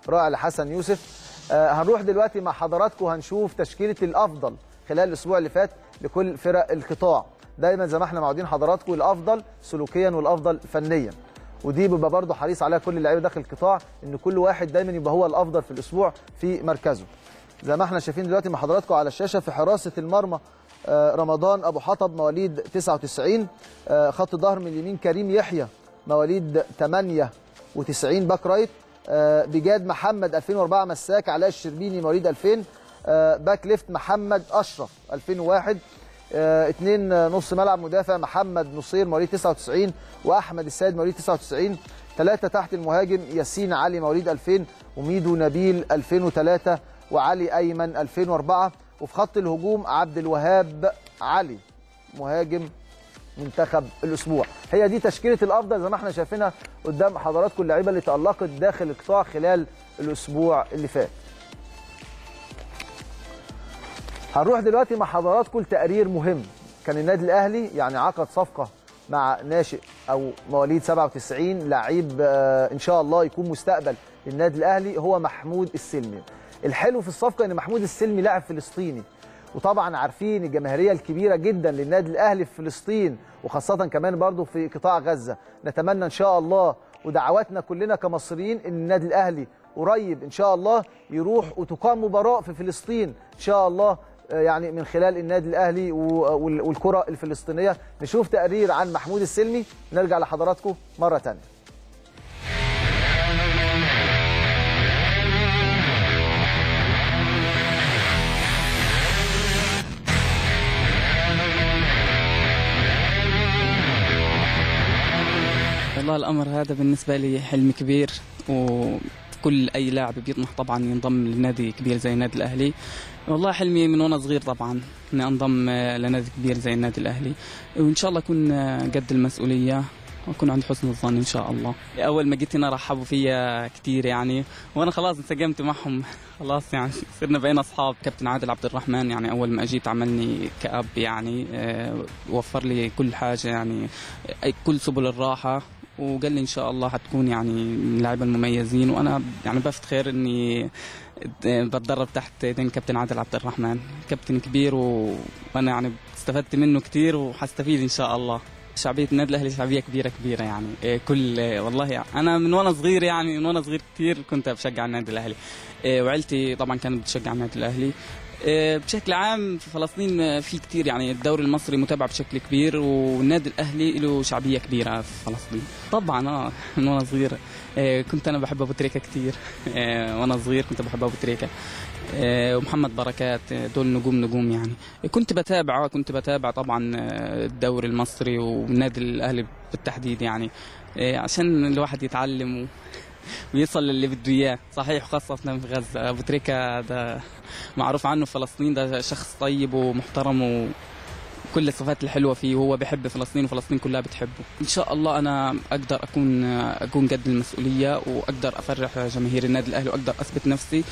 رائع لحسن يوسف. آه هنروح دلوقتي مع حضراتكم هنشوف تشكيله الافضل خلال الاسبوع اللي فات لكل فرق القطاع. دايما زي ما احنا معودين حضراتكم الافضل سلوكيا والافضل فنيا، ودي بيبقى برضه حريص عليها كل اللعيبه داخل القطاع ان كل واحد دايما يبقى هو الافضل في الاسبوع في مركزه. زي ما احنا شايفين دلوقتي مع حضراتكم على الشاشه في حراسه المرمى آه رمضان ابو حطب مواليد تسعة وتسعين، آه خط الظهر من اليمين كريم يحيى مواليد ثمانية وتسعين باك رايت، آه بجاد محمد ألفين وأربعة مساك، علاء الشربيني مواليد ألفين، آه باك ليفت محمد اشرف ألفين وواحد، آه اثنين نص ملعب مدافع محمد نصير مواليد تسعة وتسعين واحمد السيد مواليد تسعة وتسعين، ثلاثه تحت المهاجم ياسين علي مواليد ألفين وميدو نبيل ألفين وثلاثة وعلي ايمن ألفين وأربعة، وفي خط الهجوم عبد الوهاب علي مهاجم منتخب الاسبوع. هي دي تشكيله الافضل زي ما احنا شايفينها قدام حضراتكم اللعيبه اللي تالقت داخل القطاع خلال الاسبوع اللي فات. هنروح دلوقتي مع حضراتكم لتقرير مهم. كان النادي الاهلي يعني عقد صفقه مع ناشئ او مواليد سبعة وتسعين لعيب آه ان شاء الله يكون مستقبل للنادي الاهلي، هو محمود السلمي. الحلو في الصفقه ان محمود السلمي لاعب فلسطيني، وطبعا عارفين الجماهيريه الكبيره جدا للنادي الاهلي في فلسطين وخاصه كمان برضو في قطاع غزه. نتمنى ان شاء الله ودعواتنا كلنا كمصريين ان النادي الاهلي قريب ان شاء الله يروح وتقام مباراه في فلسطين ان شاء الله، يعني من خلال النادي الاهلي والكره الفلسطينيه. نشوف تقرير عن محمود السلمي نرجع لحضراتكم مره ثانيه. والله الأمر هذا بالنسبة لي حلم كبير، وكل أي لاعب بيطمح طبعا ينضم لنادي كبير زي النادي الأهلي. والله حلمي من وأنا صغير طبعا إني أنضم لنادي كبير زي النادي الأهلي، وإن شاء الله أكون قد المسؤولية وأكون عند حسن الظن إن شاء الله. أول ما جيت هنا رحبوا فيا كتير يعني، وأنا خلاص انسجمت معهم خلاص يعني صرنا بقينا أصحاب. كابتن عادل عبد الرحمن يعني أول ما أجيت عملني كأب يعني، وفر لي كل حاجة يعني كل سبل الراحة، وقال لي ان شاء الله هتكون يعني من اللاعبين المميزين. وانا يعني بفتخر اني بتدرب تحت ايدين كابتن عادل عبد الرحمن، كابتن كبير وانا يعني استفدت منه كتير وحستفيد ان شاء الله. شعبيه النادي الاهلي شعبيه كبيره كبيره يعني، كل والله يعني انا من وانا صغير يعني من وانا صغير كتير كنت بشجع النادي الاهلي، وعيلتي طبعا كانت بتشجع النادي الاهلي. بشكل عام في فلسطين في كتير يعني الدوري المصري متابع بشكل كبير، والنادي الاهلي له شعبيه كبيره في فلسطين طبعا. اه من وانا صغير كنت انا بحب ابو تريكه كتير، وانا صغير كنت بحب ابو تريكه ومحمد بركات، دول نجوم نجوم يعني. كنت بتابع كنت بتابع طبعا الدوري المصري والنادي الاهلي بالتحديد يعني، عشان الواحد يتعلم و ويصل للي بده اياه. صحيح خاصة في غزة ابو تريكة ده معروف عنه في فلسطين، ده شخص طيب ومحترم وكل الصفات الحلوة فيه، وهو بيحب فلسطين وفلسطين كلها بتحبه. ان شاء الله انا اقدر اكون اكون قد المسؤولية، واقدر افرح جماهير النادي الاهلي، واقدر اثبت نفسي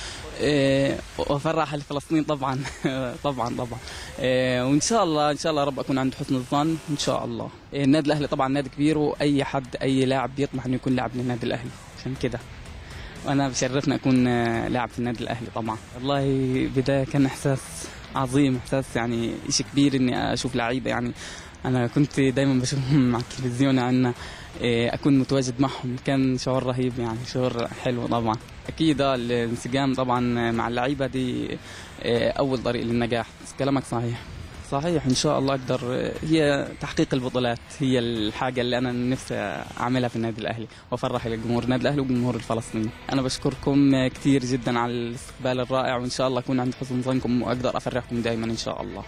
وافرح فلسطين طبعا طبعا طبعا. وان شاء الله ان شاء الله رب اكون عند حسن الظن ان شاء الله. النادي الاهلي طبعا نادي كبير، واي حد اي لاعب بيطمح انه يكون لاعب للنادي الاهلي، عشان كده وانا بشرفني اكون لاعب في النادي الاهلي طبعا. والله بدايه كان احساس عظيم، احساس يعني شيء كبير اني اشوف لعيبه يعني انا كنت دايما بشوفهم على التلفزيون عنا، اكون متواجد معهم، كان شعور رهيب يعني، شعور حلو طبعا. اكيد الانسجام طبعا مع اللعيبه دي اول طريق للنجاح. بس كلامك صحيح صحيح. ان شاء الله اقدر، هي تحقيق البطولات هي الحاجه اللي انا نفسي اعملها في النادي الاهلي، وافرح الجمهور النادي الاهلي والجمهور الفلسطيني. انا بشكركم كثير جدا على الاستقبال الرائع، وان شاء الله اكون عند حسن ظنكم واقدر افرحكم دائما ان شاء الله.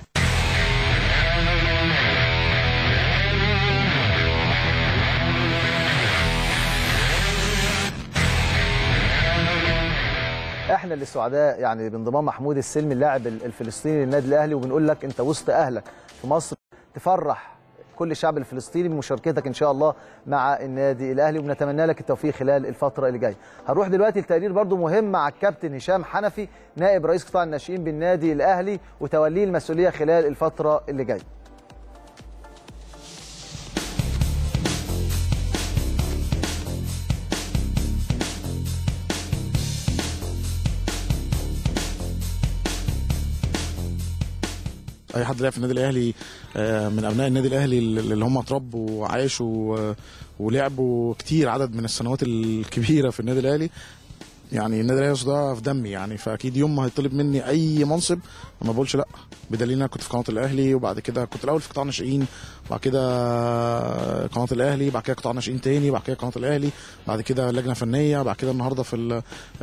احنا اللي سعداء يعني بانضمام محمود السلمي اللاعب الفلسطيني للنادي الاهلي، وبنقول لك انت وسط اهلك في مصر، تفرح كل الشعب الفلسطيني بمشاركتك ان شاء الله مع النادي الاهلي، وبنتمنى لك التوفيق خلال الفتره اللي جايه. هنروح دلوقتي لتقرير برضو مهم مع الكابتن هشام حنفي نائب رئيس قطاع الناشئين بالنادي الاهلي، وتوليه المسؤوليه خلال الفتره اللي جايه. اي حد لعب في النادي الاهلي من ابناء النادي الاهلي اللي هم اتربوا وعاشوا ولعبوا كتير عدد من السنوات الكبيره في النادي الاهلي، يعني النادي الاهلي ده في دمي يعني. فاكيد يوم ما هيطلب مني اي منصب ما بقولش لا، بدليل انا كنت في قناه الاهلي، وبعد كده كنت الاول في قطاع ناشئين، وبعد كده قناه الاهلي، بعد كده قطاع ناشئين تاني، بعد كده قناه الاهلي، بعد كده لجنه فنيه، بعد كده النهارده في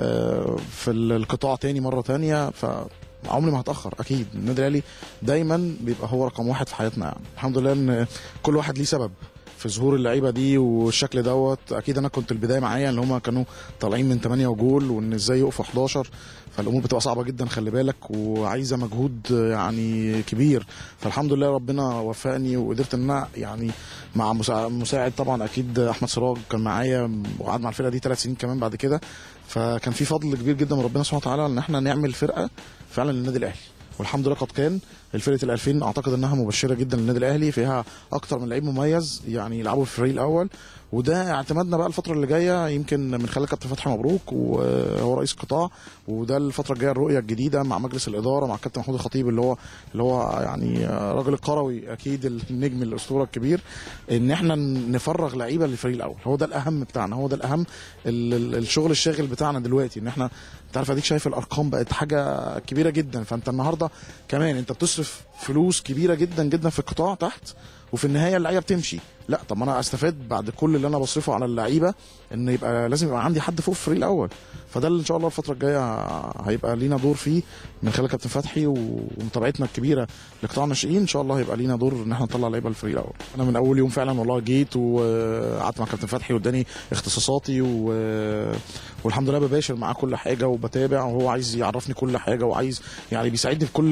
في القطاع تاني مره تانيه. ف عمري ما هتاخر. اكيد النادي الاهلي دايما بيبقى هو رقم واحد في حياتنا يعني. الحمد لله ان كل واحد ليه سبب في ظهور اللعيبه دي والشكل دوت. اكيد انا كنت البدايه معايا اللي هم كانوا طالعين من ثمانية وجول، وان ازاي يقفوا احداشر، فالامور بتبقى صعبه جدا خلي بالك، وعايزه مجهود يعني كبير. فالحمد لله ربنا وفقني وقدرت ان انا يعني مع مساعد طبعا اكيد احمد سراج كان معايا وقعد مع الفرقه دي ثلاث سنين كمان بعد كده، فكان في فضل كبير جدا من ربنا سبحانه وتعالى ان احنا نعمل فرقه فعلا للنادي الاهلي. والحمد لله قد كان. الفرقه الألفين اعتقد انها مبشره جدا للنادي الاهلي، فيها اكتر من لعيب مميز يعني يلعبوا في الفريق الاول، وده اعتمادنا بقى الفتره اللي جايه يمكن من خلال كابتن فتحي مبروك وهو رئيس القطاع، وده الفتره الجايه الرؤيه الجديده مع مجلس الاداره مع الكابتن محمود الخطيب اللي هو اللي هو يعني راجل القروي اكيد النجم الاسطوره الكبير، ان احنا نفرغ لعيبه للفريق الاول. هو ده الاهم بتاعنا، هو ده الاهم الشغل الشاغل بتاعنا دلوقتي، ان احنا انت عارف اديك شايف الارقام بقت حاجه كبيره جدا. فانت النهارده كمان انت بتصرف فلوس كبيره جدا جدا في القطاع تحت، وفي النهايه اللعيبه بتمشي. لا طب ما انا استفاد بعد كل اللي انا بصرفه على اللعيبه ان يبقى لازم يبقى عندي حد فوق في الفريق الاول. فده اللي ان شاء الله الفتره الجايه هيبقى لينا دور فيه من خلال كابتن فتحي ومتابعتنا الكبيره لقطاع الناشئين. ان شاء الله هيبقى لينا دور ان احنا نطلع لعيبه الفريق الاول. انا من اول يوم فعلا والله جيت وقعدت مع كابتن فتحي واداني اختصاصاتي و... والحمد لله بباشر معاه كل حاجه وبتابع، وهو عايز يعرفني كل حاجه وعايز يعني بيساعدني في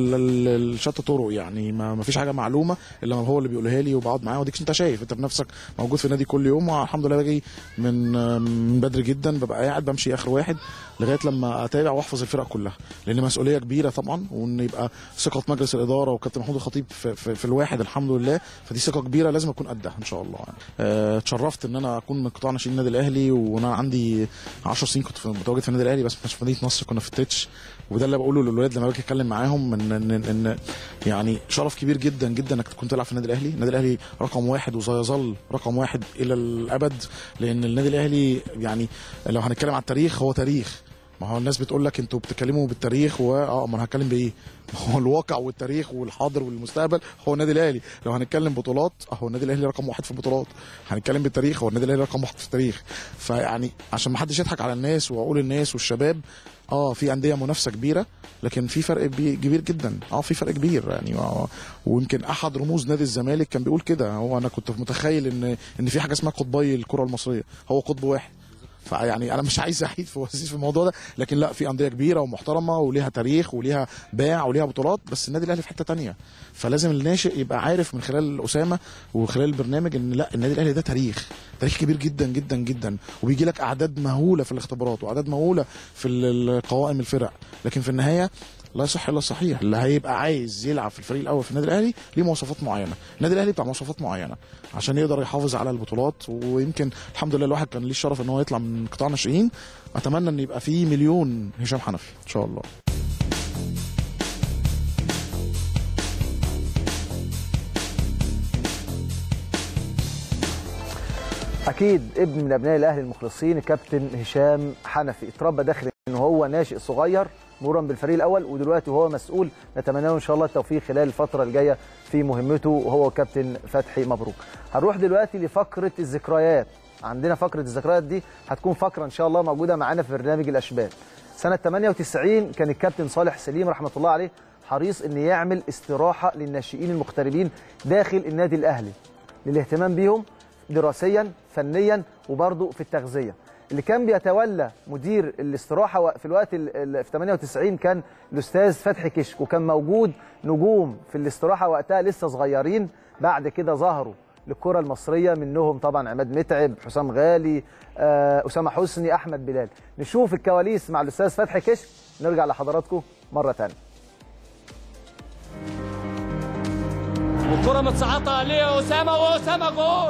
كل شتى طرق يعني. ما فيش حاجه معلومه الا هو اللي بيقولها لي وبقعد معاه. وديك انت شايف انت بنفسك موجود في النادي كل يوم، والحمد لله باجي من من بدري جدا، ببقى قاعد بمشي اخر واحد لغايه لما اتابع واحفظ الفرقه كلها، لان مسؤوليه كبيره طبعا، وان يبقى ثقه مجلس الاداره وكابتن محمود الخطيب في, في, في الواحد الحمد لله، فدي ثقه كبيره لازم اكون قدها ان شاء الله يعني. أه اتشرفت ان انا اكون من قطاع ناشئين النادي الاهلي، وانا عندي عشر سنين كنت متواجد في النادي الاهلي، بس مش في مدينه نصر، كنا في التتش. وده اللي بقوله للولاد لما باجي اتكلم معاهم ان ان, إن يعني شرف كبير جدا جدا انك تكون تلعب في النادي الاهلي. النادي الاهلي رقم واحد وسيظل رقم واحد الى الابد، لان النادي الاهلي يعني لو هنتكلم على التاريخ هو تاريخ. ما هو الناس بتقول لك انتوا بتتكلموا بالتاريخ، واه ما انا هتكلم بايه؟ ما هو الواقع والتاريخ والحاضر والمستقبل هو النادي الاهلي. لو هنتكلم بطولات اهو النادي الاهلي رقم واحد في البطولات، هنتكلم بالتاريخ هو النادي الاهلي رقم واحد في التاريخ. فيعني عشان ما حدش يضحك على الناس وعقول الناس والشباب، اه في انديه منافسه كبيره لكن في فرق كبير جدا. اه في فرق كبير يعني. ويمكن احد رموز نادي الزمالك كان بيقول كده، هو انا كنت متخيل ان ان في حاجه اسمها قطبي الكره المصريه، هو قطب واحد. فيعني انا مش عايز احيد في وسيس في الموضوع ده، لكن لا في انديه كبيره ومحترمه وليها تاريخ وليها باع وليها بطولات، بس النادي الاهلي في حته تانية. فلازم الناشئ يبقى عارف من خلال اسامه وخلال البرنامج ان لا النادي الاهلي ده تاريخ تاريخ كبير جدا جدا جدا، وبيجي لك اعداد مهوله في الاختبارات واعداد مهوله في القوائم الفرق، لكن في النهايه لا يصح الا الصحيح. اللي هيبقى عايز يلعب في الفريق الاول في النادي الاهلي ليه مواصفات معينه، النادي الاهلي بتاع مواصفات معينه عشان يقدر يحافظ على البطولات. ويمكن الحمد لله الواحد كان ليه الشرف ان هو يطلع من قطاع ناشئين. اتمنى ان يبقى فيه مليون هشام حنفي ان شاء الله. اكيد ابن من ابناء الاهلي المخلصين الكابتن هشام حنفي، اتربى داخل ان هو ناشئ صغير مرورا بالفريق الاول، ودلوقتي وهو مسؤول. نتمنى له ان شاء الله التوفيق خلال الفتره الجايه في مهمته وهو كابتن فتحي مبروك. هنروح دلوقتي لفقره الذكريات. عندنا فقره الذكريات دي هتكون فقره ان شاء الله موجوده معانا في برنامج الاشبال. سنه ثمانية وتسعين كان الكابتن صالح سليم رحمه الله عليه حريص ان يعمل استراحه للناشئين المغتربين داخل النادي الاهلي للاهتمام بيهم دراسيا فنيا وبرضه في التغذيه. اللي كان بيتولى مدير الاستراحه في الوقت في ثمانية وتسعين كان الاستاذ فتحي كشك، وكان موجود نجوم في الاستراحه وقتها لسه صغيرين، بعد كده ظهروا للكره المصريه، منهم طبعا عماد متعب، حسام غالي، اسامه حسني، احمد بلال. نشوف الكواليس مع الاستاذ فتحي كشك، نرجع لحضراتكم مره ثانيه. والكره متصعطه عليه اسامه، واسامه جول.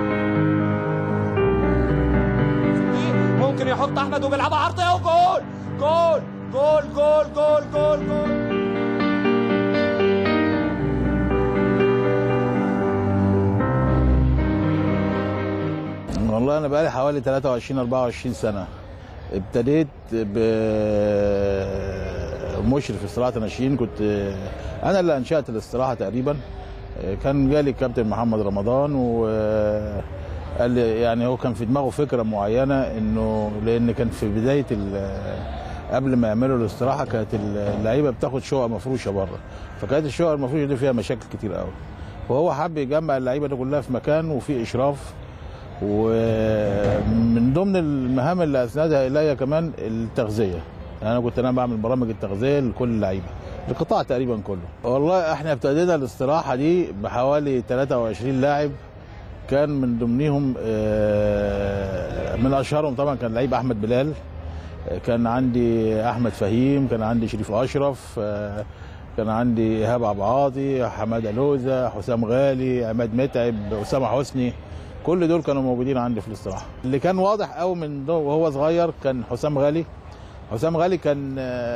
ممكن يحط احمد وبيلعبها عرضيه وجول جول جول جول جول جول جول. والله انا بقالي حوالي ثلاثة وعشرين أربعة وعشرين سنه. ابتديت بمشرف استراحه الناشئين، كنت انا اللي انشات الاستراحه تقريبا. كان جالي الكابتن محمد رمضان وقال لي يعني هو كان في دماغه فكره معينه، انه لان كان في بدايه قبل ما يعملوا الاستراحه كانت اللعيبه بتاخد شقق مفروشه بره، فكانت الشقق المفروشه دي فيها مشاكل كتير قوي، وهو حب يجمع اللعيبه دي كلها في مكان وفي اشراف. ومن ضمن المهام اللي اسندها الي كمان التغذيه، يعني انا كنت انا بعمل برامج التغذيه لكل اللعيبه، القطاع تقريبا كله. والله احنا ابتدينا الاستراحه دي بحوالي ثلاثة وعشرين لاعب، كان من ضمنهم من اشهرهم طبعا كان لعيب احمد بلال، كان عندي احمد فهيم، كان عندي شريف اشرف، كان عندي ايهاب عبد العاطي، حماده لوزه، حسام غالي، عماد متعب، اسامه حسني، كل دول كانوا موجودين عندي في الاستراحه. اللي كان واضح قوي من وهو صغير كان حسام غالي. حسام غالي كان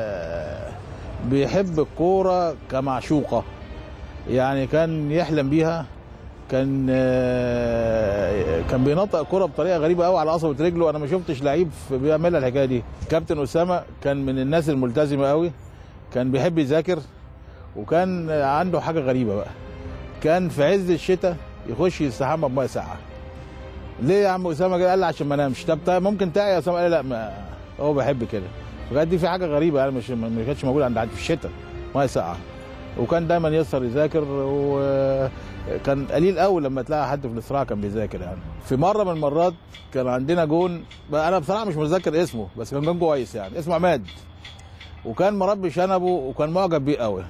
بيحب الكوره كمعشوقه، يعني كان يحلم بيها، كان كان بينطق الكوره بطريقه غريبه قوي على قصبه رجله، انا ما شفتش لعيب بيعملها الحكايه دي. كابتن اسامه كان من الناس الملتزمه قوي، كان بيحب يذاكر، وكان عنده حاجه غريبه بقى، كان في عز الشتاء يخش يستحمى بميه ساقعه. ليه يا عم اسامه؟ قال لي عشان ما انامش. طب ممكن تعي يا اسامه؟ قال لي لا، ما هو بيحب كده. فكانت دي في حاجه غريبه يعني مش ما كانتش موجوده عند حد في الشتاء ميه ساقعه، وكان دايما يسهر يذاكر، وكان قليل قوي لما تلاقي حد في الاستراحه كان بيذاكر. يعني في مره من المرات كان عندنا جون، انا بصراحه مش متذكر اسمه، بس كان جون كويس يعني، اسمه عماد، وكان مربي شنبه وكان معجب بيه قوي.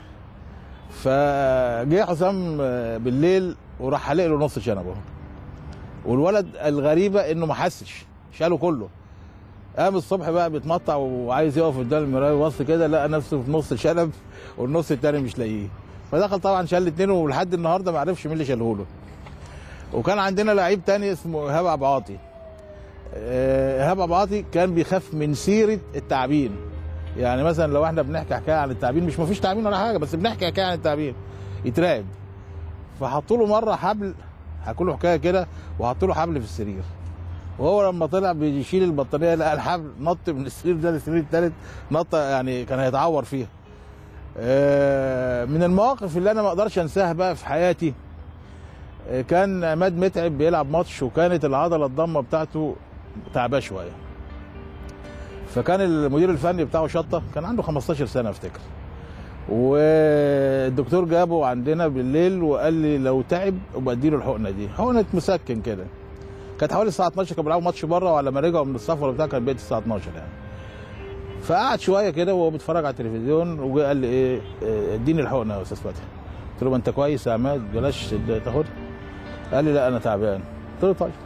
فجه حسام بالليل وراح حلق له نص شنبه، والولد الغريبه انه ما حسش، شاله كله. قام الصبح بقى بيتمطع وعايز يقف قدام المرايه، وبص كده لقى نفسه في نص شنب والنص التاني مش لاقيه، فدخل طبعا شال الاثنين، ولحد النهارده ما عرفش مين اللي شاله له. وكان عندنا لعيب تاني اسمه ايهاب عبد العاطي. ايهاب عبد العاطي كان بيخاف من سيره التعبين، يعني مثلا لو احنا بنحكي حكايه عن التعبين، مش مفيش تعبين ولا حاجه، بس بنحكي حكايه عن التعبين يتراقب. فحطوا له مره حبل، حكوا له حكايه كده، وحطوا له حبل في السرير، وهو لما طلع بيشيل البطانيه لقى الحبل نط من السرير ده للسرير الثالث، نط يعني كان هيتعور فيها. من المواقف اللي انا ما اقدرش انساها بقى في حياتي، كان عماد متعب بيلعب ماتش، وكانت العضله الضمه بتاعته تعباه شويه، فكان المدير الفني بتاعه شطه، كان عنده خمستاشر سنه افتكر، والدكتور جابه عندنا بالليل وقال لي لو تعب ابقى اديله الحقنه دي، حقنه مسكن كده. كانت حوالي الساعه اتناشر، كانوا بيلعبوا ماتش بره، وعلى ما رجعوا من السفر بتاعه كان بقت الساعه اتناشر يعني. فقعد شويه كده وهو بيتفرج على التلفزيون، وجه قال لي ايه اديني الحقنه يا استاذ فتحي. قلت له ما انت كويس يا عماد بلاش تاخدها. قال لي لا انا تعبان. قلت له طيب.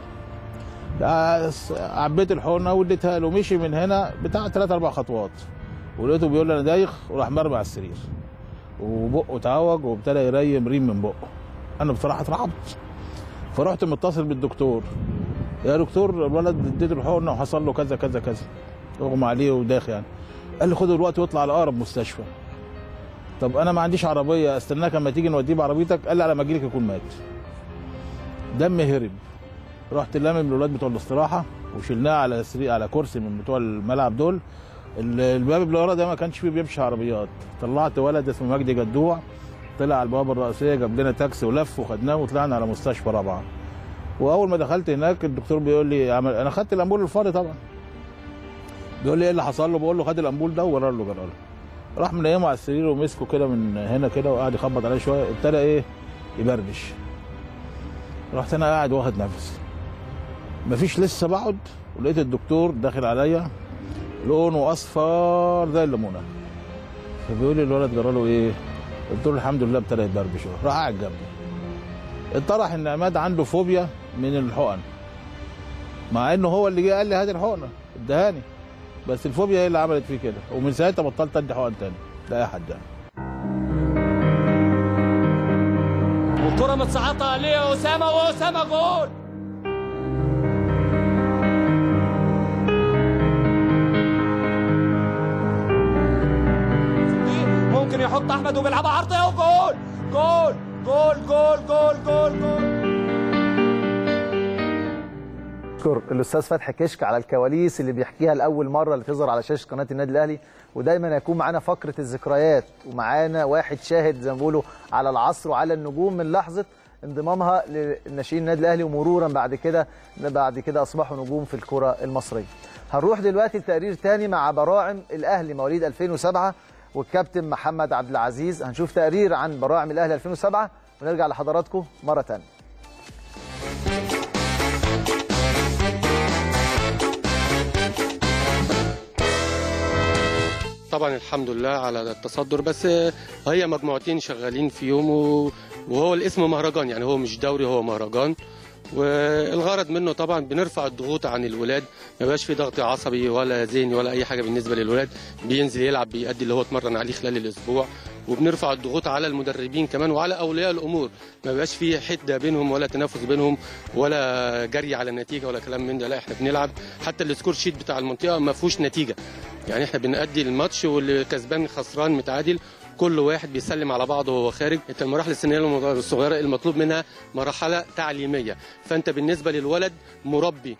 عبيت الحقنه واديتها له، مشي من هنا بتاع ثلاث اربع خطوات، ولقيته بيقول لي انا دايخ، وراح مرمي على السرير وبقه اتعوج وابتدى يريم ريم من بقه. انا بصراحه اترعبت، فرحت متصل بالدكتور، يا دكتور الولد اديته الحقنه وحصل له كذا كذا كذا، اغمى عليه وداخ يعني. قال لي خد الوقت واطلع على اقرب مستشفى. طب انا ما عنديش عربيه، استناك اما تيجي نوديه بعربيتك. قال لي على ما اجي لك يكون مات. دم هرب. رحت لامم الاولاد بتوع الاستراحه وشلناه على سرير على كرسي من بتوع الملعب دول. الباب اللي ورا ده ما كانش فيه بيمشي عربيات، طلعت ولد اسمه مجدي جدوع، طلع على البوابه الرئيسيه، جاب لنا تاكسي ولف وخدناه وطلعنا على مستشفى رابعه. واول ما دخلت هناك الدكتور بيقول لي عمل، انا خدت الامبول الفاضي طبعا. بيقول لي ايه اللي حصل له؟ بقول له خد الامبول ده وورا له جراله. راح منيمه على السرير ومسكه كده من هنا كده وقعد يخبط عليه شويه، ابتدى ايه يبربش. رحت انا قاعد واخد نفس، مفيش لسه بقعد، ولقيت الدكتور داخل عليا لونه اصفر زي الليمونه. فبيقول لي الولد جراله ايه؟ قلت له الحمد لله ابتدى يبربش. راح قاعد جنبي. اتضح ان عماد عنده فوبيا من الحقن، مع انه هو اللي جه قال لي هات الحقنه ادهاني، بس الفوبيا هي اللي عملت فيه كده، ومن ساعتها بطلت ادي حقن تاني لاي حد يعني. والكره متصعطه عليه اسامه، واسامه جول. بيحط احمد وبيلعبها عرضيه وجول جول جول جول جول جول جول. اشكر الاستاذ فتحي كشك على الكواليس اللي بيحكيها لاول مره اللي تظهر على شاشه قناه النادي الاهلي، ودايما يكون معانا فقره الذكريات ومعانا واحد شاهد زي ما بيقولوا على العصر وعلى النجوم من لحظه انضمامها لناشئين النادي الاهلي ومرورا بعد كده بعد كده اصبحوا نجوم في الكره المصريه. هنروح دلوقتي لتقرير ثاني مع براعم الاهلي مواليد ألفين وسبعة والكابتن محمد عبد العزيز. هنشوف تقرير عن براعم الاهلي ألفين وسبعة ونرجع لحضراتكم مره ثانيه. طبعا الحمد لله على التصدر، بس هي مجموعتين شغالين في يوم، وهو الاسم مهرجان، يعني هو مش دوري، هو مهرجان. والغرض منه طبعا بنرفع الضغوط عن الولاد، ما بقاش في ضغط عصبي ولا ذهني ولا اي حاجه بالنسبه للولاد، بينزل يلعب بيأدي اللي هو اتمرن عليه خلال الاسبوع. وبنرفع الضغوط على المدربين كمان وعلى اولياء الامور، ما بقاش في حده بينهم ولا تنافس بينهم ولا جري على النتيجه ولا كلام من ده. لا، احنا بنلعب، حتى السكور شيت بتاع المنطقه ما فيهوش نتيجه، يعني احنا بنأدي الماتش واللي كسبان خسران متعادل، كل واحد بيسلم على بعضه وهو خارج. انت المراحل السنيه الصغيره المطلوب منها مرحله تعليميه، فانت بالنسبه للولد مربي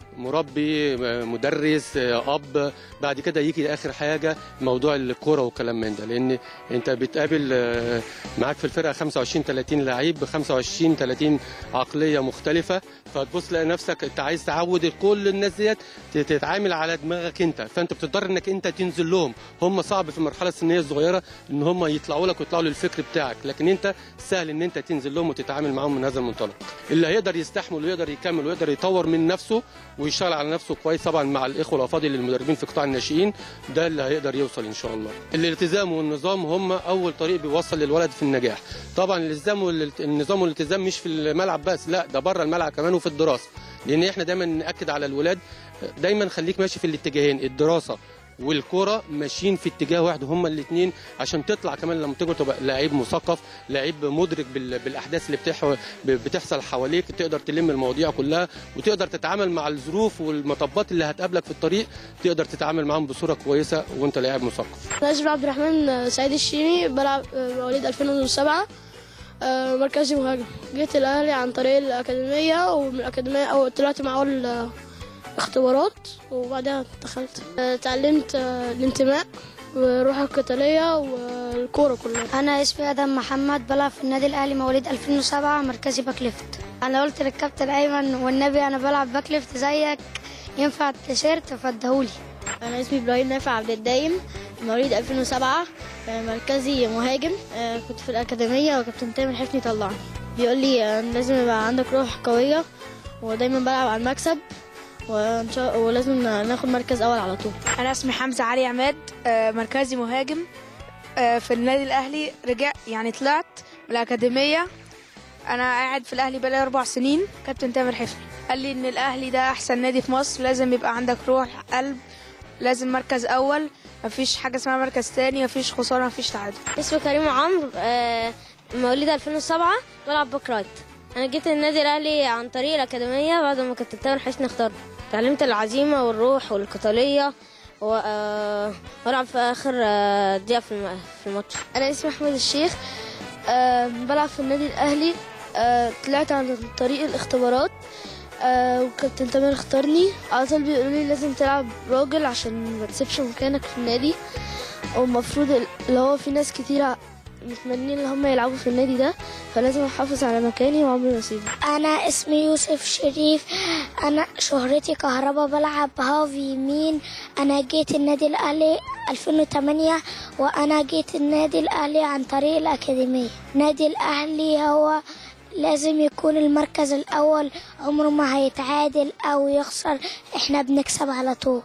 مربي مدرس اب، بعد كده يجي اخر حاجه موضوع الكوره والكلام من ده، لان انت بتقابل معاك في الفرقه خمسة وعشرين ثلاثين لعيب ب خمسة وعشرين ثلاثين عقليه مختلفه، فتبص تلاقي نفسك انت عايز تعود كل الناس ديت تتعامل على دماغك انت، فانت بتضطر انك انت تنزل لهم. هم صعب في المرحله السنيه الصغيره ان هم يطلعوا لك ويطلعوا للفكر بتاعك، لكن انت سهل ان انت تنزل لهم وتتعامل معاهم من هذا المنطلق. اللي هيقدر يستحمل ويقدر يكمل ويقدر يطور من نفسه ويشتغل على نفسه كويس طبعا مع الاخوه الافاضل المدربين في قطاع الناشئين، ده اللي هيقدر يوصل ان شاء الله. الالتزام والنظام هم اول طريق بيوصل للولد في النجاح. طبعا الالتزام والنظام والالتزام مش في الملعب بس، لا ده بره الملعب كمان وفي الدراسه، لان احنا دايما ناكد على الولاد دايما خليك ماشي في الاتجاهين، الدراسه والكوره ماشيين في اتجاه واحد هما الاثنين، عشان تطلع كمان لما تكبر تبقى لعيب مثقف، لعيب مدرك بالاحداث اللي بتح... بتحصل حواليك، تقدر تلم المواضيع كلها وتقدر تتعامل مع الظروف والمطبات اللي هتقابلك في الطريق، تقدر تتعامل معاهم بصوره كويسه وانت لاعب مثقف. انا اسمي عبد الرحمن سعيد الشيمي، بلعب مواليد ألفين وسبعة، مركزي مهاجم. جيت الاهلي عن طريق الاكاديميه، ومن الاكاديميه او طلعت مع اول اختبارات وبعدها دخلت. اتعلمت الانتماء والروح القتاليه والكوره كلها. انا اسمي ادم محمد، بلعب في النادي الاهلي مواليد ألفين وسبعة، مركزي باك ليفت. انا قلت للكابتن ايمن والنبي انا بلعب باك ليفت زيك، ينفع التيشيرت فادهولي. انا اسمي ابراهيم نافع عبد الدايم، مواليد ألفين وسبعة، مركزي مهاجم. كنت في الاكاديميه وكابتن تامر حفني طلعني، بيقول لي لازم يبقى عندك روح قويه ودايما بلعب على المكسب ولازم ناخد مركز اول على طول. انا اسمي حمزه علي عماد، مركزي مهاجم في النادي الاهلي. رجع يعني طلعت من الاكاديميه، انا قاعد في الاهلي بقالي اربع سنين. كابتن تامر حفني قال لي ان الاهلي ده احسن نادي في مصر، لازم يبقى عندك روح قلب، لازم مركز اول، مفيش حاجه اسمها مركز تاني، مفيش خساره مفيش تعادل. اسمي كريم عمرو، مواليد ألفين وسبعة، بلعب باك رايت. انا جيت النادي الاهلي عن طريق الاكاديميه بعد ما كابتن تامر حفني اختارني. تعلمت العزيمه والروح والقتاليه والعب في اخر دقيقه في الماتش. انا اسمي احمد الشيخ، بلعب في النادي الاهلي. طلعت عن طريق الاختبارات وكابتن تامر اختارني. على طول بيقولوا لي لازم تلعب راجل عشان ما تسيبش مكانك في النادي، والمفروض اللي هو في ناس كتيره متمنين ان هم يلعبوا في النادي ده، فلازم احافظ على مكاني وعمري ما اسيبه. انا اسمي يوسف شريف، انا شهرتي كهربا، بلعب هاف يمين. انا جيت النادي الاهلي ألفين وثمانية، وانا جيت النادي الاهلي عن طريق الاكاديميه. نادي الاهلي هو لازم يكون المركز الاول، عمره ما هيتعادل او يخسر، احنا بنكسب على طول.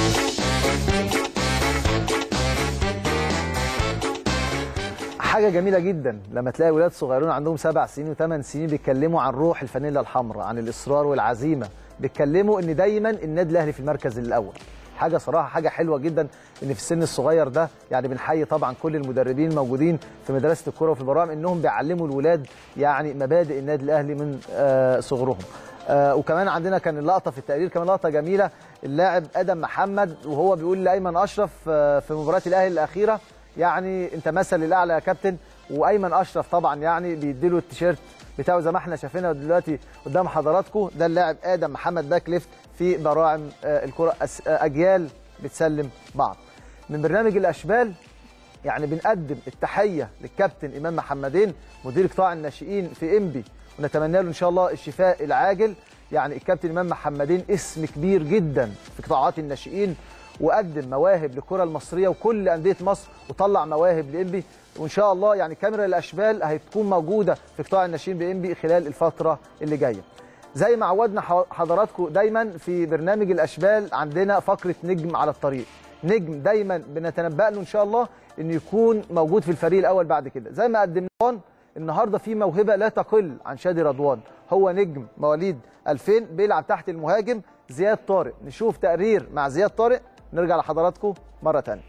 حاجة جميلة جدا لما تلاقي ولاد صغيرون عندهم سبع سنين وثمان سنين بيتكلموا عن روح الفانيلا الحمراء، عن الإصرار والعزيمة، بيتكلموا إن دايما النادي الأهلي في المركز الأول. حاجة صراحة حاجة حلوة جدا إن في السن الصغير ده، يعني بنحيي طبعا كل المدربين الموجودين في مدرسة الكرة وفي البراعم إنهم بيعلموا الولاد يعني مبادئ النادي الأهلي من آه صغرهم. آه وكمان عندنا كان اللقطة في التقرير كمان لقطة جميلة، اللاعب آدم محمد وهو بيقول لأيمن أشرف آه في مباراة الأهلي الأخيرة، يعني انت مثل الاعلى يا كابتن. وايمن اشرف طبعا يعني بيديله التيشيرت بتاعه زي ما احنا شايفينه دلوقتي قدام حضراتكم. ده اللاعب ادم محمد باك ليفت في براعم الكره، اجيال بتسلم بعض. من برنامج الاشبال يعني بنقدم التحيه للكابتن امام محمدين مدير قطاع الناشئين في انبي، ونتمنى له ان شاء الله الشفاء العاجل. يعني الكابتن امام محمدين اسم كبير جدا في قطاعات الناشئين، وقدم مواهب للكره المصريه وكل انديه مصر، وطلع مواهب لانبي. وان شاء الله يعني كاميرا الاشبال هتكون موجوده في قطاع الناشئين بانبي خلال الفتره اللي جايه. زي ما عودنا حضراتكم دايما في برنامج الاشبال عندنا فقره نجم على الطريق. نجم دايما بنتنبأ له ان شاء الله انه يكون موجود في الفريق الاول بعد كده. زي ما قدمنا النهارده في موهبه لا تقل عن شادي رضوان، هو نجم مواليد ألفين بيلعب تحت المهاجم زياد طارق. نشوف تقرير مع زياد طارق نرجع لحضراتكم مره ثانيه.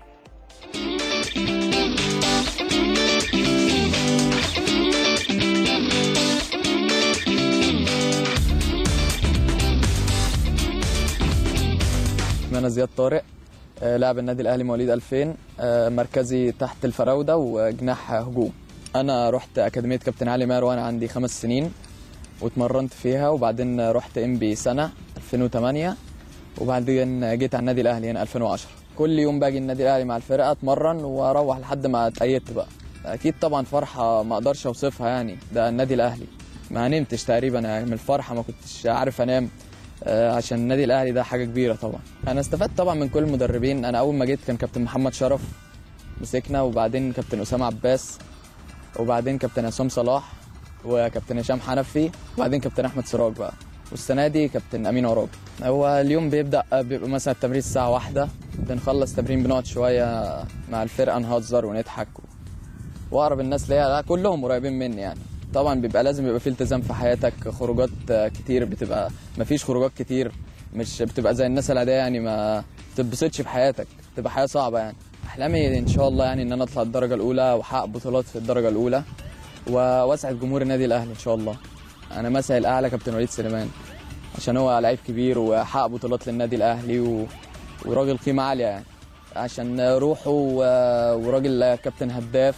أنا زياد طارق، لاعب النادي الأهلي مواليد ألفين، مركزي تحت الفراودة وجناح هجوم. أنا رحت أكاديمية كابتن علي ماهر وأنا عندي خمس سنين واتمرنت فيها، وبعدين رحت إنبي سنة ألفين وثمانية، وبعدين جيت على النادي الأهلي هنا ألفين وعشرة. كل يوم باجي النادي الأهلي مع الفرقة أتمرن وأروح لحد ما اتأيدت بقى. أكيد طبعا فرحة ما أقدرش أوصفها، يعني ده النادي الأهلي. ما نمتش تقريبا يعني من الفرحة، ما كنتش عارف أنام عشان النادي الاهلي ده حاجه كبيره طبعا. انا استفدت طبعا من كل المدربين. انا اول ما جيت كان كابتن محمد شرف مسكنا، وبعدين كابتن اسامه عباس، وبعدين كابتن عصام صلاح، وكابتن هشام حنفي، وبعدين كابتن احمد سراج بقى، والسنه دي كابتن امين عرابي. هو اليوم بيبدا بيبقى مثلا التمرين الساعه واحدة، بنخلص تمرين بنقعد شويه مع الفرقه نهزر ونضحك، واقرب الناس ليا كلهم قريبين مني. يعني طبعا بيبقى لازم يبقى في التزام في حياتك، خروجات كتير، بتبقى ما فيش خروجات كتير، مش بتبقى زي الناس العاديه، يعني ما تتبسطش في حياتك، بتبقى حياه صعبه. يعني احلامي ان شاء الله يعني ان انا اطلع الدرجه الاولى واحقق بطولات في الدرجه الاولى واسعد جمهور النادي الاهلي ان شاء الله. انا مثل الاعلى كابتن وليد سليمان، عشان هو لعيب كبير وحقق بطولات للنادي الاهلي و... وراجل قيمه عاليه، يعني عشان روحه و... وراجل كابتن هداف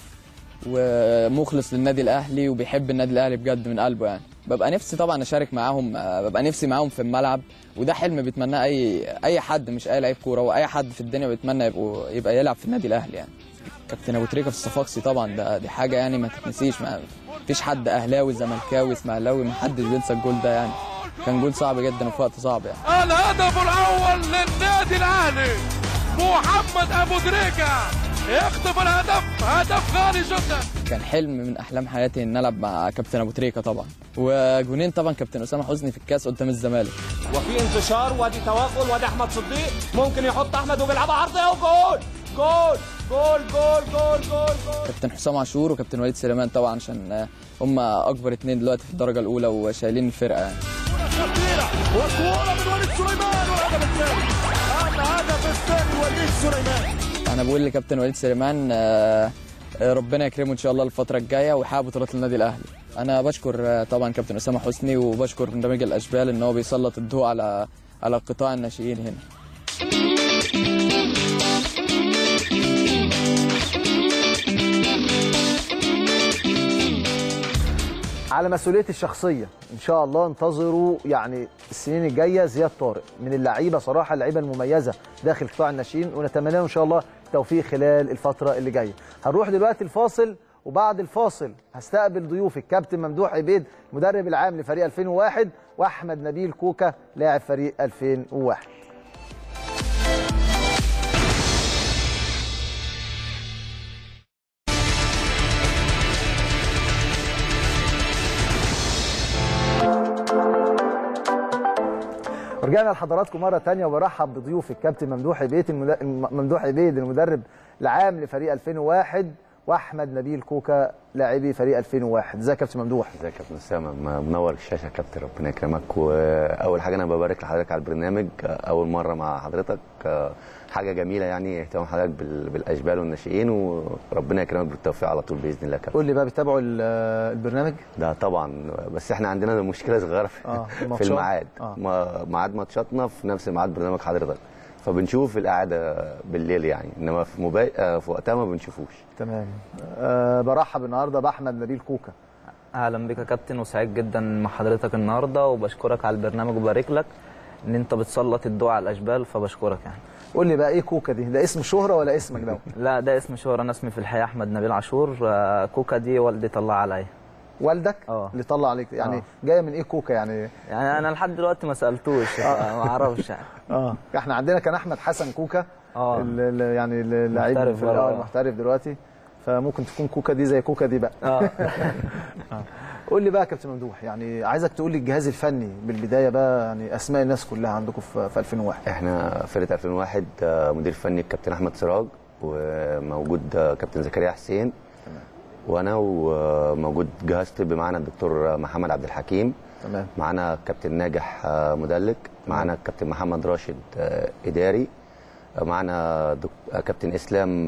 ومخلص للنادي الاهلي وبيحب النادي الاهلي بجد من قلبه. يعني ببقى نفسي طبعا اشارك معاهم، ببقى نفسي معاهم في الملعب، وده حلم بيتمناه اي اي حد، مش اي لعيب كوره، واي حد في الدنيا بيتمنى يبقوا يبقى يلعب في النادي الاهلي. يعني كابتن ابو تريكه في الصفاقسي طبعا ده دي حاجه يعني ما تتنسيش. ما فيش حد اهلاوي زملكاوي اسماعيلاوي ما حدش بينسى الجول ده، يعني كان جول صعب جدا وفي وقت صعب. يعني الهدف الاول للنادي الاهلي، محمد ابو تريكه يخطف الهدف، هدف غالي جدا. كان حلم من احلام حياتي ان العب مع كابتن ابو تريكه طبعا، وجونين طبعا كابتن اسامه حسني في الكاس قدام الزمالك. وفي انتشار، وادي توغل، وادي احمد صديق ممكن يحط احمد وبيلعبها عرضيه وجول جول جول جول جول جول جول. كابتن حسام عاشور وكابتن وليد سليمان طبعا، عشان هم اكبر اثنين دلوقتي في الدرجه الاولى وشايلين الفرقه. يعني وكوره من وليد سليمان، والهدف الثاني، الهدف الثاني وليد سليمان. انا بقول لكابتن وليد سليمان ربنا يكرمه ان شاء الله الفتره الجايه ويحقق بطولات النادي الاهلي. انا بشكر طبعا كابتن اسامه حسني، وبشكر برنامج الاشبال ان هو بيسلط الضوء على على قطاع الناشئين هنا. على مسؤوليتي الشخصيه ان شاء الله انتظروا يعني السنين الجايه زياد طارق من اللعيبه، صراحه اللعيبه المميزه داخل قطاع الناشئين، ونتمنى له ان شاء الله التوفيق خلال الفتره اللي جايه. هنروح دلوقتي الفاصل، وبعد الفاصل هستقبل ضيوف الكابتن ممدوح عبيد المدرب العام لفريق ألفين وواحد، واحمد نبيل كوكا لاعب فريق ألفين وواحد. رجعنا لحضراتكم مرة تانية، وبرحب بضيوف الكابتن ممدوح عبيد المد... ممدوح عبيد المدرب العام لفريق ألفين وواحد، واحمد نبيل كوكا لاعبي فريق ألفين وواحد. ازيك يا كابتن ممدوح؟ ازيك يا كابتن اسامه؟ منور الشاشه يا كابتن، ربنا يكرمك. واول حاجه انا ببارك لحضرتك على البرنامج، اول مره مع حضرتك، حاجه جميله يعني اهتمام حضرتك بالاشبال والناشئين، وربنا يكرمك بالتوفيق على طول باذن الله يا كابتن. قول لي بقى، بتتابعوا البرنامج؟ ده طبعا، بس احنا عندنا مشكله صغيره في, آه في الميعاد. آه. ميعاد ماتشاتنا في نفس ميعاد برنامج حضرتك، فبنشوف القعده بالليل يعني، انما في مبا... في وقتها ما بنشوفوش. تمام. أه برحب النهارده باحمد نبيل كوكا. اهلا بك يا كابتن، وسعيد جدا مع حضرتك النهارده، وبشكرك على البرنامج وبارك لك ان انت بتسلط الضوء على الاشبال، فبشكرك يعني. قول لي بقى ايه كوكا دي؟ ده اسم شهره ولا اسمك ده؟ لا ده اسم شهره، انا اسمي في الحقيقه احمد نبيل عاشور. كوكا دي والدي طلع عليا. والدك اه اللي طلع عليك يعني؟ أوه. جايه من ايه كوكا يعني؟ يعني انا لحد دلوقتي ما سالتوش ما اعرفش يعني. اه احنا عندنا كان احمد حسن كوكا اه يعني اللعيب المحترف دلوقتي، فممكن تكون كوكا دي زي كوكا دي بقى. اه قول لي بقى يا كابتن ممدوح، يعني عايزك تقول لي الجهاز الفني بالبدايه بقى، يعني اسماء الناس كلها عندكم في ألفين وواحد. احنا فرقه ألفين وواحد مدير فني الكابتن احمد سراج، وموجود كابتن زكريا حسين، تمام، وانا، وموجود جهاز طبي معانا الدكتور محمد عبد الحكيم، تمام، معانا كابتن ناجح مدلك، معانا الكابتن محمد راشد اداري، معانا كابتن اسلام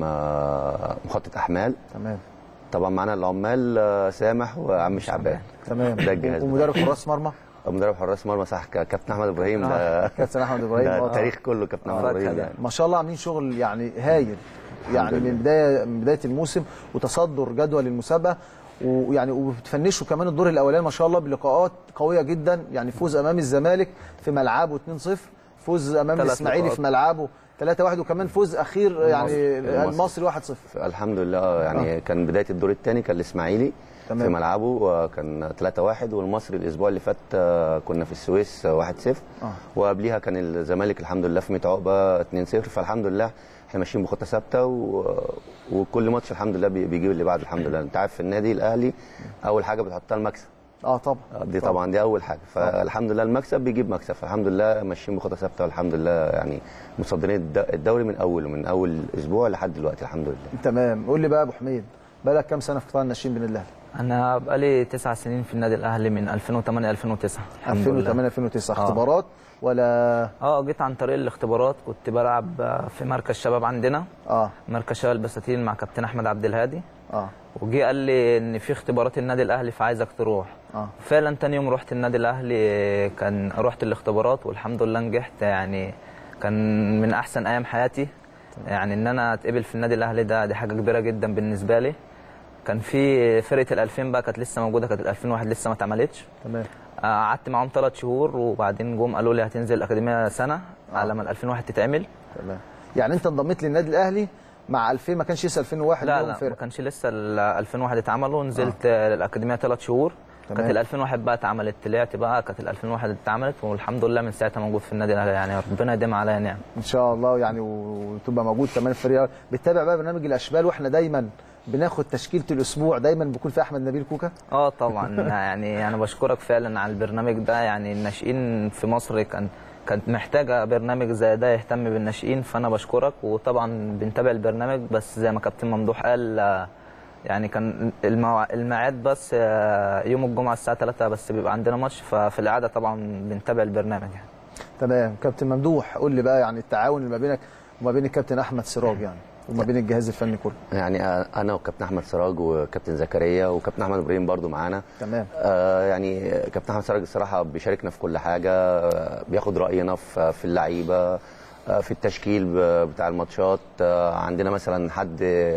مخطط احمال، تمام، طبعا معانا العمال سامح وعم شعبان، تمام، ده الجهاز. ومدرب حراس مرمى؟ مدرب حراس مرمى صح، كابتن احمد ابراهيم. آه. كابتن احمد ابراهيم ده التاريخ كله كابتن احمد ابراهيم يعني. ما شاء الله عاملين شغل يعني هايل يعني من بدايه من بدايه الموسم، وتصدر جدول المسابقه، ويعني وبتفنشوا كمان الدور الاولاني ما شاء الله بلقاءات قويه جدا، يعني فوز امام الزمالك في ملعبه اتنين صفر، فوز امام الاسماعيلي في ملعبه ثلاثة واحد، وكمان فوز اخير يعني المصري واحد صفر. الحمد لله يعني. آه. كان بدايه الدور الثاني كان الاسماعيلي في ملعبه كان ثلاثة واحد، والمصري الاسبوع اللي فات كنا في السويس واحد صفر، آه. وقبليها كان الزمالك الحمد لله في ميت عقبه اتنين صفر، فالحمد لله احنا ماشيين بخطه ثابته، و... وكل ماتش الحمد لله بيجيب اللي بعده الحمد لله. انت عارف في النادي الاهلي اول حاجه بتحطها المكسب. اه طبعا دي طبعا, طبعا دي اول حاجه، فالحمد لله المكسب بيجيب مكسب، فالحمد لله ماشيين بخطه ثابته والحمد لله يعني متصدرين الدوري من اوله من اول اسبوع لحد دلوقتي الحمد لله. تمام. قول لي بقى يا ابو حميد، بقالك كام سنه في قطاع الناشئين بالنادي الاهلي؟ انا بقالي تسع سنين في النادي الاهلي من ألفين وثمانية ألفين وتسعة. ألفين وثمانية ألفين وتسعة. آه. اختبارات ولا؟ اه جيت عن طريق الاختبارات، كنت بلعب في مركز شباب عندنا، اه مركز شباب البساتين مع كابتن احمد عبد الهادي، اه وجي قال لي ان في اختبارات النادي الاهلي فعايزك تروح. اه فعلا تاني يوم رحت النادي الاهلي، كان رحت الاختبارات والحمد لله نجحت، يعني كان من احسن ايام حياتي. يعني ان انا اتقبل في النادي الاهلي ده دي حاجه كبيره جدا بالنسبه لي. كان في فرقه الألفين بقى كانت لسه موجوده، كانت الألفين وواحد لسه ما اتعملتش. تمام. قعدت معاهم ثلاث شهور، وبعدين جم قالوا لي هتنزل الاكاديميه سنه آه. على ما الألفين وواحد تتعمل. تمام. يعني انت انضميت للنادي الاهلي مع ألفين، ما كانش لسه ألفين وواحد؟ لا لا فرق. ما كانش لسه ألفين وواحد اتعمل، ونزلت آه. الاكاديميه ثلاث شهور. تمام. كانت الألفين وواحد بقى اتعملت، طلعت بقى كانت الألفين وواحد اتعملت، والحمد لله من ساعتها موجود في النادي الاهلي، يعني ربنا يديم عليا نعم ان شاء الله يعني، وتبقى موجود كمان في الفريق. بتتابع بقى برنامج الاشبال، واحنا دايما بناخد تشكيله الاسبوع دايما بيكون في احمد نبيل كوكا. اه طبعا يعني انا بشكرك فعلا على البرنامج ده، يعني الناشئين في مصر كان كانت محتاجه برنامج زي ده يهتم بالناشئين، فانا بشكرك. وطبعا بنتابع البرنامج، بس زي ما كابتن ممدوح قال يعني كان الموع... الميعاد بس يوم الجمعه الساعه ثلاثة بس بيبقى عندنا ماتش، ففي العاده طبعا بنتابع البرنامج يعني. تمام. كابتن ممدوح قول لي بقى يعني التعاون اللي ما بينك وما بين الكابتن احمد سراج يعني وما بين الجهاز الفني كله. يعني انا وكابتن احمد سراج وكابتن زكريا وكابتن احمد ابراهيم برضو معانا. تمام. آه يعني كابتن احمد سراج الصراحه بيشاركنا في كل حاجه، آه بياخد راينا في, في اللعيبه، آه في التشكيل بتاع الماتشات، آه عندنا مثلا حد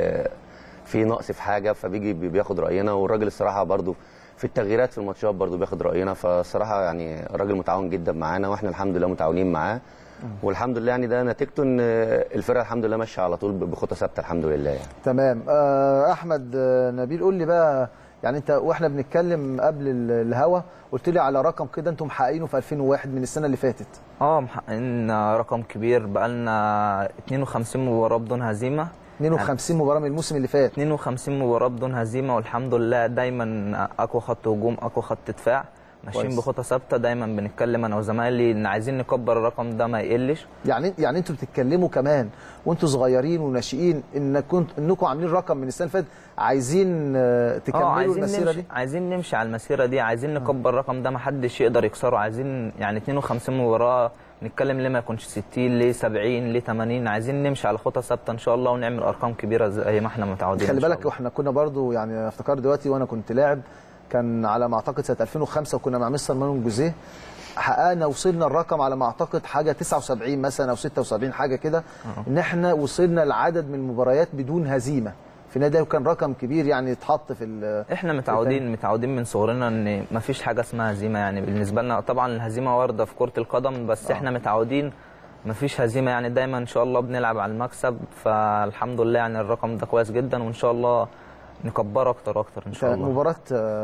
في نقص في حاجه فبيجي بياخد راينا، والراجل الصراحه برضو في التغييرات في الماتشات برضو بياخد راينا، فالصراحه يعني راجل متعاون جدا معانا، واحنا الحمد لله متعاونين معاه، والحمد لله يعني ده نتيجته ان الفرقه الحمد لله ماشيه على طول بخطه ثابته الحمد لله يعني. تمام. آه احمد نبيل قول لي بقى، يعني انت واحنا بنتكلم قبل الهوا قلت لي على رقم كده انتم محققينه في ألفين وواحد من السنه اللي فاتت. اه محققين رقم كبير، بقى لنا اتنين وخمسين مباراه بدون هزيمه. اتنين وخمسين مباراه من الموسم اللي فات. اتنين وخمسين مباراه بدون هزيمه، والحمد لله دايما اقوى خط هجوم اقوى خط دفاع، ماشيين بخطه ثابته. دايما بنتكلم انا وزمايلي ان عايزين نكبر الرقم ده ما يقلش. يعني يعني انتوا بتتكلموا كمان وانتوا صغيرين وناشئين ان كنت انكم عاملين رقم من السنه اللي فاتت، عايزين تكملوا عايزين المسيره نمشي دي؟ عايزين نمشي على المسيره دي، عايزين نكبر الرقم ده ما حدش يقدر يكسره. عايزين يعني اتنين وخمسين مباراه نتكلم ليه ما يكونش ستين، ليه سبعين، ليه ثمانين، عايزين نمشي على خطه ثابته ان شاء الله ونعمل ارقام كبيره زي ما احنا متعودين. خلي بالك واحنا كنا برضو يعني افتكر دلوقتي وانا كنت لاعب، كان على ما اعتقد سنه ألفين وخمسة وكنا مع مستر مانون جوزيه، حققنا وصلنا الرقم على ما اعتقد حاجه تسعة وسبعين مثلا او ستة وسبعين حاجه كده، ان احنا وصلنا لعدد من المباريات بدون هزيمه في النادي، وكان رقم كبير يعني يتحط في احنا متعودين متعودين من صغرنا ان ما فيش حاجه اسمها هزيمه، يعني بالنسبه لنا طبعا الهزيمه وارده في كره القدم، بس آه. احنا متعودين ما فيش هزيمه، يعني دايما ان شاء الله بنلعب على المكسب، فالحمد لله يعني الرقم ده كويس جدا، وان شاء الله نكبره اكتر اكتر ان شاء الله. مباراه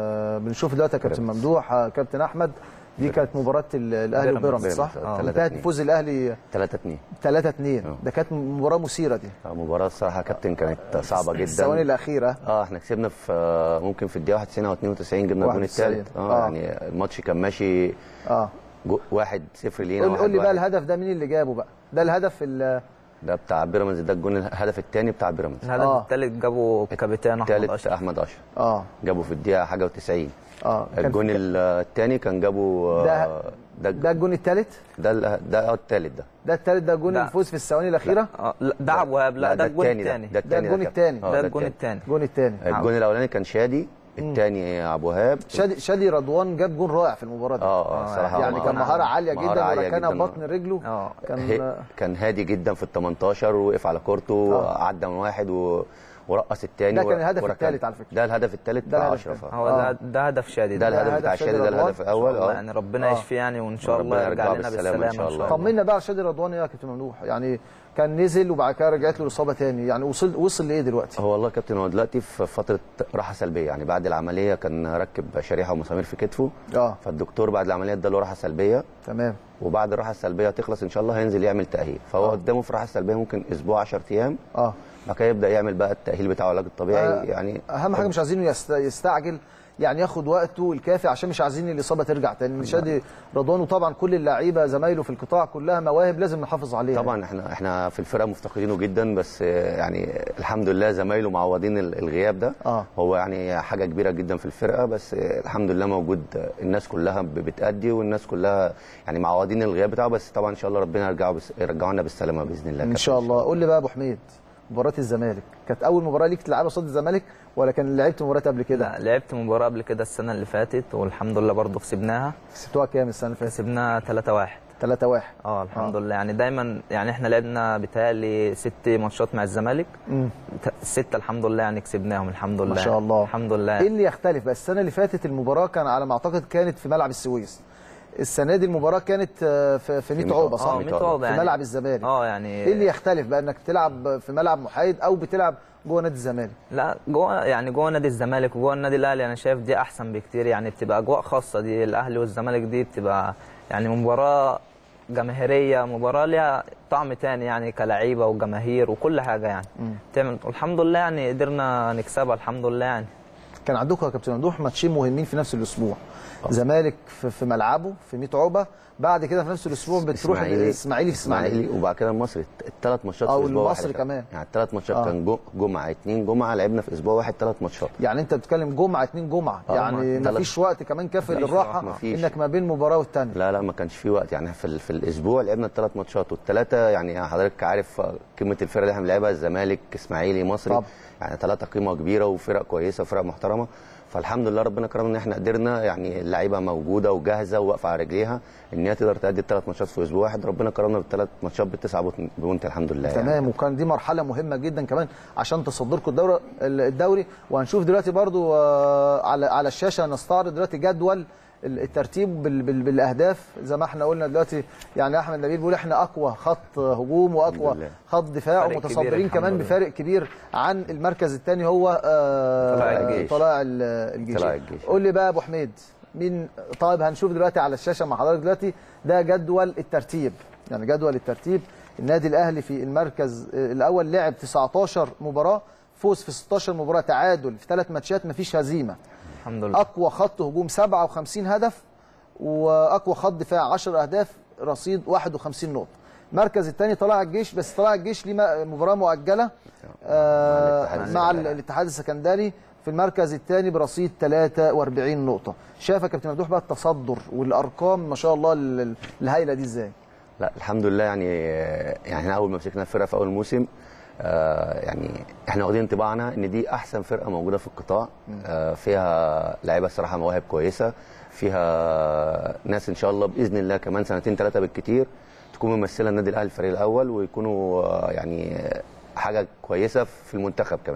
بنشوف دلوقتي يا كابتن ممدوح كابتن احمد، دي كانت مباراه الاهلي وبيراميدز صح؟ انتهت بفوز الاهلي ثلاثة اثنين ثلاثة اثنين، ده كانت مباراه مثيره دي. مباراه الصراحه كابتن كانت صعبه جدا. الثواني الاخيره اه احنا كسبنا في ممكن في الدقيقه واحد وتسعين او اثنين وتسعين جبنا الجون الثالث. اه, آه يعني الماتش كان ماشي اه واحد صفر لينا. قول لي بقى الهدف ده مين اللي جابه بقى؟ ده الهدف ال ده بتاع بيراميدز، ده الجون الهدف الثاني بتاع بيراميدز. الهدف آه. الثالث جابه كابتن احمد اشرف. احمد اشرف اه جابه في الدقيقه حاجه و90. اه الجون الثاني كان جابه ده ده, ده الجون الثالث؟ ده ده الثالث ده ده الثالث ده جون الفوز في الثواني الاخيره؟ اه لا ده عبد الوهاب، لا ده الجون الثاني. ده الجون الثاني ده الجون الثاني الجون الثاني الجون الاولاني كان شادي، الثاني ابو وهاب. شادي شادي رضوان جاب جون رائع في المباراه دي. اه الصراحه يعني كان مهاره عاليه جدا، وركنها ببطن رجله. اه كان كان هادي جدا في ال تمنتاشر، وقف على كورته، عدى من واحد و ورقص الثاني. ده كان الهدف الثالث على فكره. ده الهدف الثالث بتاع اشرف. هو ده ده هدف شادي، ده الهدف بتاع شادي، ده الهدف الاول. اه يعني ربنا يشفيه يعني، وان شاء الله يرجع لنا بالسلامه ان شاء الله. طمنا بقى على شادي رضوان يا كابتن ممدوح، يعني كان نزل وبعد كده رجعت له الاصابه ثاني، يعني وصل وصل لايه دلوقتي؟ هو والله يا كابتن هو دلوقتي في فتره راحه سلبيه، يعني بعد العمليه كان ركب شريحه ومسامير في كتفه. اه فالدكتور بعد العمليه اداله راحه سلبيه. تمام. وبعد الراحه السلبيه تخلص ان شاء الله هينزل يعمل تاهيل، فهو آه. قدامه في الراحه السلبيه ممكن اسبوع عشرة ايام. اه بعد كده يبدا يعمل بقى التاهيل بتاعه العلاج الطبيعي. آه يعني اهم حاجه مش عايزينه يستعجل، يعني ياخد وقته الكافي عشان مش عايزين الاصابه ترجع تاني. شادي رضوان وطبعا كل اللعيبه زمايله في القطاع كلها مواهب لازم نحافظ عليها. طبعا احنا احنا في الفرقه مفتقدينه جدا، بس يعني الحمد لله زمايله معوضين الغياب ده. آه. هو يعني حاجه كبيره جدا في الفرقه، بس الحمد لله موجود، الناس كلها بتأدي والناس كلها يعني معوضين الغياب بتاعه، بس طبعا ان شاء الله ربنا يرجعه بس يرجعوا لنا بالسلامه باذن الله. ان شاء الله. قول لي بقى يا ابو حميد، مباراه الزمالك كانت اول مباراه ليك تلعبها قصاد الزمالك ولا كان لعبت مباراه قبل كده؟ لا لعبت مباراه قبل كده السنه اللي فاتت، والحمد لله برضه كسبناها. كسبتوها كام السنه اللي فاتت؟ كسبناها ثلاثة واحد. ثلاثة واحد اه الحمد آه. لله، يعني دايما يعني احنا لعبنا بيتهيألي ست ماتشات مع الزمالك، امم السته الحمد لله يعني كسبناهم الحمد لله. ما شاء الله الحمد لله. ايه اللي يختلف بقى؟ السنه اللي فاتت المباراه كان على ما اعتقد كانت في ملعب السويس، السنه دي المباراه كانت في في ميت عقبه صح؟ اه ميت عقبه في يعني ملعب الزمالك. اه يعني ايه اللي يختلف بقى انك تلعب في ملعب محايد او بتلعب جوه نادي الزمالك؟ لا جوه يعني جوه نادي الزمالك وجوه النادي الاهلي انا شايف دي احسن بكتير، يعني بتبقى اجواء خاصه، دي الاهلي والزمالك دي بتبقى يعني مباراه جماهيريه، مباراه ليها طعم تاني يعني كلاعيبه وجماهير وكل حاجه يعني. تعمل الحمد لله يعني قدرنا نكسبها الحمد لله. يعني كان عندكم يا كابتن ممدوح ماتشين مهمين في نفس الاسبوع، زمالك في, في ملعبه في ميت عقبه، بعد كده في نفس الاسبوع بتروح الاسماعيلي في اسماعيلي، وبعد كده المصري، الثلاث ماتشات في اسبوع واحد. او المصري كمان يعني الثلاث ماتشات آه. كان جمعه اثنين جمعه، لعبنا في اسبوع واحد ثلاث ماتشات. يعني انت بتتكلم جمعه اثنين جمعه آه. يعني ما فيش وقت كمان كافي للراحه انك ما بين مباراه والثانيه. لا لا ما كانش في وقت، يعني في, في الاسبوع لعبنا الثلاث ماتشات، والثلاثه يعني حضرتك عارف قيمه الفرق اللي احنا بنلعبها، الزمالك اسماعيلي مصري طب. يعني ثلاثه قيمه كبيره وفرق كويسه وفرق محترمه، فالحمد لله ربنا كرمنا ان احنا قدرنا، يعني اللعيبه موجوده وجاهزه وواقفه على رجليها ان هي تقدر تأدي الثلاث ماتشات في اسبوع واحد، ربنا كرمنا بالثلاث ماتشات بالتسعه بونت الحمد لله. تمام يعني. وكان دي مرحله مهمه جدا كمان عشان تصدركم الدوري الدوري وهنشوف دلوقتي برضو على على الشاشه نستعرض دلوقتي جدول الترتيب بالاهداف زي ما احنا قلنا دلوقتي. يعني احمد نبيل بيقول احنا اقوى خط هجوم واقوى خط دفاع ومتصدرين كمان بفارق كبير عن المركز الثاني هو آه طلائع الجيش. طلائع الجيش. الجيش. قول لي بقى يا ابو حميد مين؟ طيب هنشوف دلوقتي على الشاشه مع حضرتك دلوقتي ده جدول الترتيب، يعني جدول الترتيب. النادي الاهلي في المركز الاول لعب تسعتاشر مباراه، فوز في ستاشر مباراه، تعادل في ثلاث ماتشات، مفيش هزيمه الحمد لله. اقوى خط هجوم سبعة وخمسين هدف، واقوى خط دفاع عشر اهداف، رصيد واحد وخمسين نقطه. المركز الثاني طلائع الجيش، بس طلائع الجيش ليه مباراه مؤجله آه مع الاتحاد السكندري في المركز الثاني برصيد ثلاثة وأربعين نقطه. شايف يا كابتن ممدوح بقى التصدر والارقام ما شاء الله الهائله دي ازاي؟ لا الحمد لله، يعني يعني احنا اول ما مسكنا الفرقه في اول موسم آه يعني احنا واخدين انطباعنا ان دي احسن فرقه موجوده في القطاع. آه فيها لعيبه الصراحه مواهب كويسه، فيها ناس ان شاء الله باذن الله كمان سنتين ثلاثه بالكتير تكون ممثله النادي الاهلي الفريق الاول، ويكونوا آه يعني حاجه كويسه في المنتخب كمان.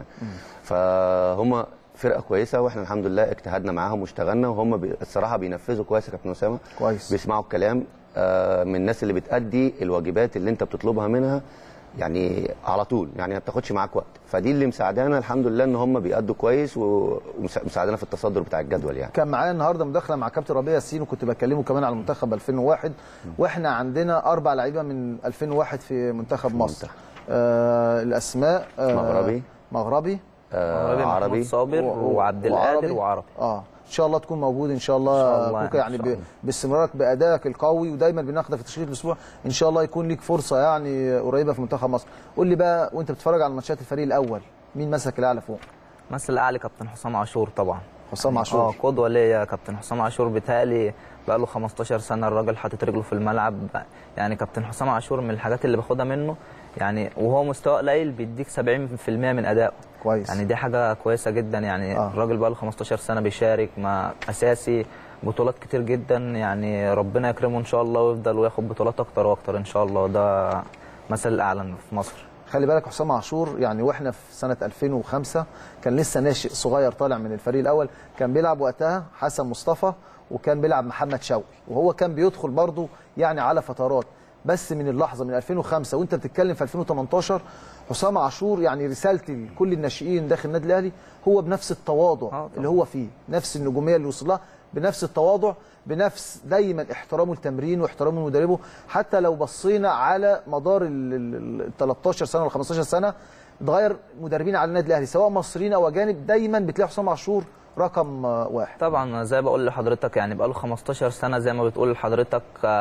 فهم فرقه كويسه، واحنا الحمد لله اجتهدنا معاهم واشتغلنا، وهم بي الصراحه بينفذوا كويس يا كابتن اسامه. كويس. بيسمعوا الكلام آه من الناس اللي بتأدي الواجبات اللي انت بتطلبها منها يعني على طول، يعني ما بتاخدش معاك وقت، فدي اللي مساعدانا الحمد لله ان هم بيأدوا كويس ومساعدانا في التصدر بتاع الجدول. يعني كان معايا النهارده مداخله مع كابتن ربيع ياسين، وكنت بكلمه كمان على المنتخب ألفين وواحد، واحنا عندنا اربع لعيبه من ألفين وواحد في منتخب مصر. آه الاسماء آه مغربي مغربي آه عربي صابر وعبد القادر وعربي. اه ان شاء الله تكون موجود ان شاء الله, الله كوكا، يعني باستمرارك بادائك القوي، ودايما بناخدك في تشكيله الاسبوع ان شاء الله يكون ليك فرصه يعني قريبه في منتخب مصر. قول لي بقى وانت بتتفرج على ماتشات الفريق الاول مين مسك الاعلى فوق؟ مسك الاعلى كابتن حسام عاشور طبعا. حسام عاشور اه قدوه ليا كابتن حسام عاشور، بيتهيألي بقى له خمستاشر سنه الراجل حاطط رجله في الملعب. يعني كابتن حسام عاشور من الحاجات اللي باخدها منه، يعني وهو مستوى قليل بيديك سبعين في المية من ادائه. كويس. يعني دي حاجه كويسه جدا. يعني آه. الراجل بقى له خمستاشر سنه بيشارك مع اساسي بطولات كتير جدا، يعني ربنا يكرمه ان شاء الله ويفضل وياخد بطولات اكتر واكتر ان شاء الله. ده مثل الاعلى في مصر. خلي بالك حسام عاشور يعني واحنا في سنه ألفين وخمسة كان لسه ناشئ صغير طالع من الفريق الاول، كان بيلعب وقتها حسن مصطفى وكان بيلعب محمد شوقي، وهو كان بيدخل برضه يعني على فترات. بس من اللحظه من ألفين وخمسة وانت بتتكلم في ألفين وتمنتاشر حسام عاشور يعني رسالتي لكل الناشئين داخل النادي الاهلي هو بنفس التواضع آه اللي هو فيه، نفس النجوميه اللي وصل لها، بنفس التواضع، بنفس دايما احترامه للتمرين واحترامه لمدربه. حتى لو بصينا على مدار ال تلتاشر سنه ولا خمستاشر سنه اتغير مدربين على النادي الاهلي سواء مصريين او اجانب، دايما بتلاقي حسام عاشور رقم واحد. طبعا زي بقول لحضرتك يعني بقى له خمستاشر سنه زي ما بتقول لحضرتك،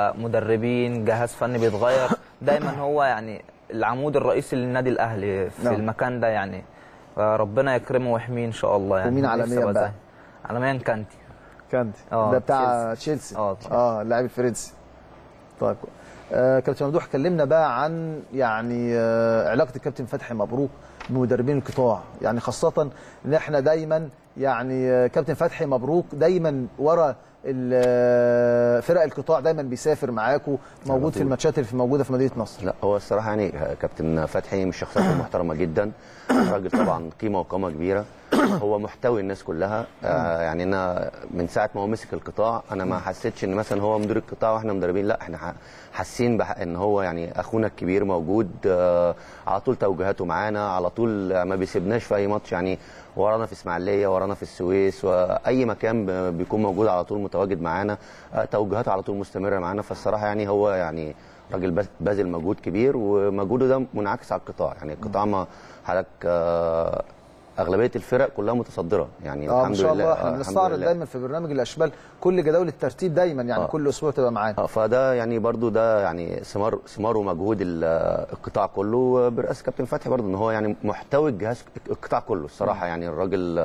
مدربين جهاز فني بيتغير دايما، هو يعني العمود الرئيسي للنادي الاهلي في نعم. المكان ده يعني ربنا يكرمه ويحميه ان شاء الله. يعني ومين عالميا بقى؟ عالميا كانتي. كانتي آه ده بتاع تشيلسي اه اه اللاعب الفرنسي. طيب آه كابتن ممدوح كلمنا بقى عن يعني آه علاقه الكابتن فتحي مبروك بمدربين القطاع، يعني خاصه ان احنا دايما يعني آه كابتن فتحي مبروك دايما ورا فرق القطاع، دايما بيسافر معاكم، موجود في الماتشات اللي موجوده في مدينه نصر. لا هو الصراحه يعني كابتن فتحي من الشخصيات المحترمه جدا، راجل طبعا قيمه وقامه كبيره، هو محتوي الناس كلها. آه يعني انا من ساعه ما هو مسك القطاع انا ما حسيتش ان مثلا هو مدير القطاع واحنا مدربين، لا احنا حاسين ان هو يعني اخونا الكبير موجود، آه على طول توجيهاته معانا، على طول ما بيسيبناش في اي ماتش، يعني ورانا في اسماعيليه، ورانا في السويس، واي مكان بيكون موجود على طول متواجد معانا، توجيهاته على طول مستمره معانا. فالصراحه يعني هو يعني راجل باذل مجهود كبير، ومجهوده ده منعكس على القطاع. يعني القطاع ما حضرتك اغلبيه الفرق كلها متصدره يعني آه الحمد لله. لله. احنا بنستعرض دايما في برنامج الاشبال كل جداول الترتيب دايما، يعني آه. كل اسبوع تبقى معانا. اه فده يعني برضو ده يعني ثمار ثمار ومجهود القطاع كله برئاسه كابتن فتحي، برضو ان هو يعني محتوي الجهاز القطاع كله الصراحه. يعني الراجل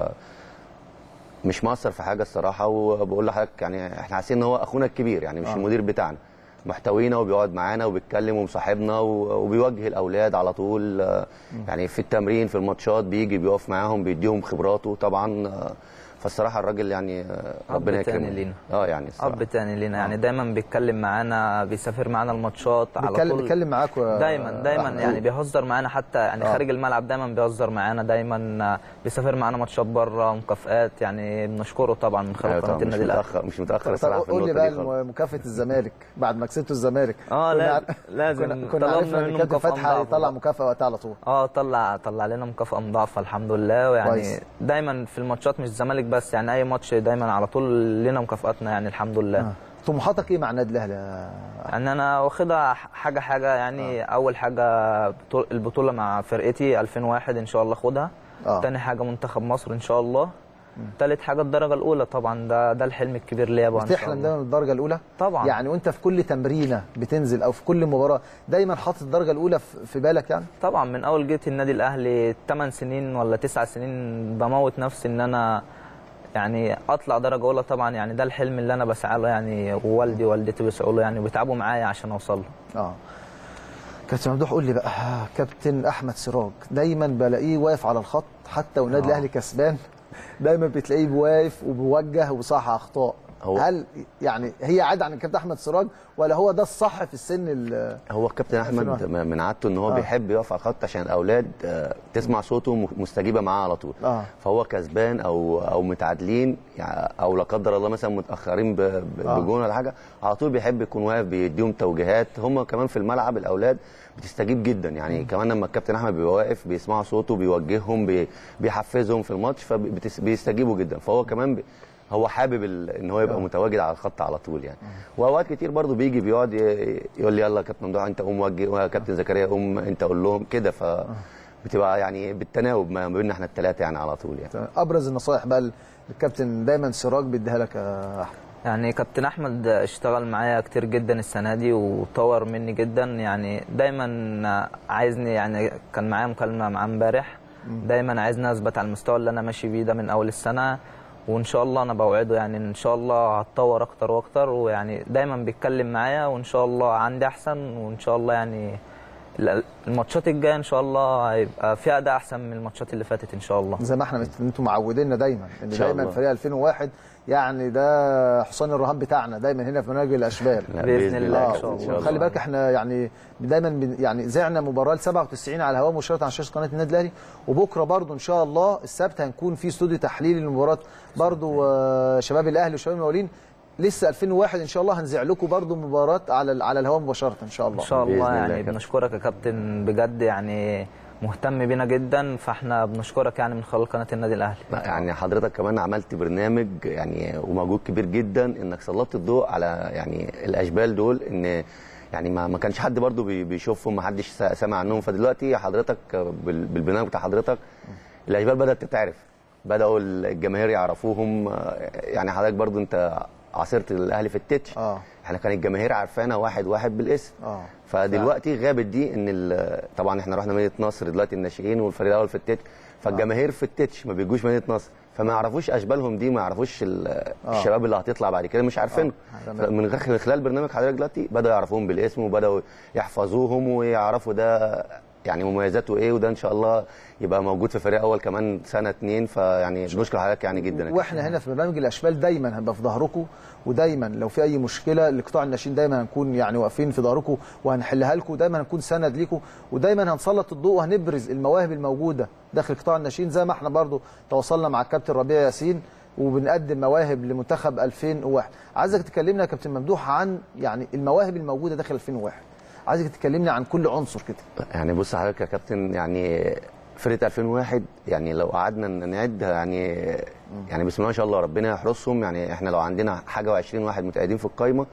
مش مقصر في حاجه الصراحه، وبقول لحضرتك يعني احنا حاسين ان هو اخونا الكبير، يعني مش آه. المدير بتاعنا، محتوينا وبيقعد معانا وبيتكلم ومصاحبنا وبيوجه الاولاد على طول. يعني في التمرين في الماتشات بيجي بيقف معاهم بيديهم خبراته طبعا. فالصراحه الراجل يعني ربنا يكرمه. لينا اه يعني الصراحه اب تاني لينا، يعني دايما بيتكلم معانا، بيسافر معانا الماتشات على طول، بيتكلم معاكم دايما دايما أحمد. يعني بيهزر معانا حتى يعني آه. خارج الملعب دايما بيهزر معانا، دايما بيسافر معانا ماتشات بره مكافآت، يعني بنشكره طبعا من خلال قناه النادي الاهلي. مش متاخر الصراحه في النقطه دي. قول لي بقى مكافاه الزمالك بعد ما كسبتوا الزمالك. اه لا لازم كنا عرفنا ان كابتن فتحي يطلع مكافاه وقتها على طول. اه طلع طلع لنا مكافاه مضاعفه الحمد لله، ويعني دايما في الماتشات مش الزمالك بس، يعني اي ماتش دايما على طول لنا مكافاتنا يعني الحمد لله. آه. طموحاتك ايه مع النادي الاهلي؟ يعني انا واخدها حاجه حاجه يعني. آه. اول حاجه البطوله مع فرقتي ألفين وواحد ان شاء الله اخدها. آه. تاني حاجه منتخب مصر ان شاء الله. ثالث حاجه الدرجه الاولى طبعا، ده ده الحلم الكبير ليا بقى ان شاء الله. بتحلم دايما بالدرجه الاولى طبعا، يعني وانت في كل تمرينه بتنزل او في كل مباراه دايما حاطط الدرجه الاولى في بالك يعني؟ طبعا من اول جيت النادي الاهلي ثمان سنين ولا تسع سنين بموت نفسي ان انا يعني اطلع درجه اولى طبعا، يعني ده الحلم اللي انا بسعى له يعني، ووالدي ووالدتي بيسعوا له يعني وبيتعبوا معايا عشان اوصل له. اه كابتن ممدوح قول لي بقى، كابتن احمد سراج دايما بلاقيه واقف على الخط حتى والنادي الاهلي كسبان، دايما بتلاقيه واقف وبيوجه وبيصحح اخطاء. هل يعني هي عاده عن الكابتن احمد سراج ولا هو ده الصح في السن؟ هو الكابتن احمد من عادته ان هو آه. بيحب يقف على الخط عشان الاولاد تسمع صوته مستجيبه معاه على طول. آه. فهو كسبان او او متعادلين يعني او لا قدر الله مثلا متاخرين بجون ولا حاجه، على طول بيحب يكون واقف بيديهم توجيهات. هم كمان في الملعب الاولاد بتستجيب جدا يعني. م. كمان لما الكابتن احمد بيبقى واقف بيسمعوا صوته بيوجههم بيحفزهم في الماتش فبيستجيبوا جدا. فهو كمان بي هو حابب ان هو يبقى متواجد على الخط على طول يعني. واوقات كتير برضو بيجي بيقعد يقول لي يلا يا كابتن ممدوح انت قوم وجه، ويا كابتن زكريا قوم انت قول لهم كده. ف بتبقى يعني بالتناوب ما بيننا احنا الثلاثه يعني على طول يعني. ابرز النصائح بقى الكابتن دايما سراج بيديها لك يا احمد؟ يعني كابتن احمد اشتغل معايا كتير جدا السنه دي وطور مني جدا يعني. دايما عايزني يعني، كان معايا مكالمه معاه امبارح، دايما عايزني اثبت على المستوى اللي انا ماشي بيه ده من اول السنه، وان شاء الله انا بوعده يعني ان شاء الله هتطور اكتر واكتر. ويعني دايما بيتكلم معايا وان شاء الله عندي احسن، وان شاء الله يعني الماتشات الجايه ان شاء الله هيبقى فيها اداء احسن من الماتشات اللي فاتت ان شاء الله. زي ما احنا انتم معودينا دايما ان دايما فريق ألفين وواحد يعني ده حصان الرهان بتاعنا دايما هنا في برنامج الاشبال باذن الله ان شاء الله. خلي بالك احنا يعني دايما يعني زعنا مباراه ل سبعة وتسعين على الهواء مباشره على شاشه قناه النادي الاهلي، وبكره برضو ان شاء الله السبت هنكون في استوديو تحليلي للمباراه برضو شباب الاهلي وشباب المقاولين لسه ألفين وواحد ان شاء الله هنذيع لكم برضو مباراه على على الهواء مباشره ان شاء الله. ان شاء الله يعني بنشكرك يا كابتن بجد يعني مهتم بينا جدا، فاحنا بنشكرك يعني من خلال قناه النادي الاهلي. يعني حضرتك كمان عملت برنامج يعني ومجهود كبير جدا انك سلطت الضوء على يعني الاشبال دول، ان يعني ما ما كانش حد برضو بيشوفهم، ما حدش سمع عنهم. فدلوقتي حضرتك بالبرنامج بتاع حضرتك الاشبال بدات تتعرف، بداوا الجماهير يعرفوهم. يعني حضرتك برضو انت عاصرت الاهلي في التتش، اه احنا كان الجماهير عارفانا واحد واحد بالاسم. اه فدلوقتي غابت دي، ان طبعا احنا رحنا مدينه نصر دلوقتي الناشئين والفريق الاول في التتش، فالجماهير في التتش ما بيجوش مدينه نصر، فما يعرفوش اشبالهم دي، ما يعرفوش الشباب اللي هتطلع بعد كده مش عارفينه. من خلال برنامج حضرتك دلوقتي بداوا يعرفوهم بالاسم وبداوا يحفظوهم ويعرفوا ده يعني مميزاته ايه، وده ان شاء الله يبقى موجود في فريق اول كمان سنه اتنين. فيعني بنشكر حضرتك يعني جدا. واحنا هنا في برنامج الاشبال دايما هنبقى في ظهركم، ودايما لو في اي مشكله لقطاع الناشئين دايما هنكون يعني واقفين في ظهركم وهنحلها لكم، دايما هنكون سند ليكم، ودايما هنسلط الضوء وهنبرز المواهب الموجوده داخل قطاع الناشئين زي ما احنا برضو تواصلنا مع الكابتن ربيع ياسين وبنقدم مواهب لمنتخب ألفين وواحد. عايزك تكلمنا يا كابتن ممدوح عن يعني المواهب الموجوده داخل ألفين وواحد، عايزك تكلمنا عن كل عنصر كده. يعني بص حضرتك يا كابتن، يعني فرقه ألفين وواحد يعني لو قعدنا نعد يعني يعني بسم الله ما شاء الله ربنا يحرسهم. يعني احنا لو عندنا حاجه وعشرين واحد متقاعدين في القايمه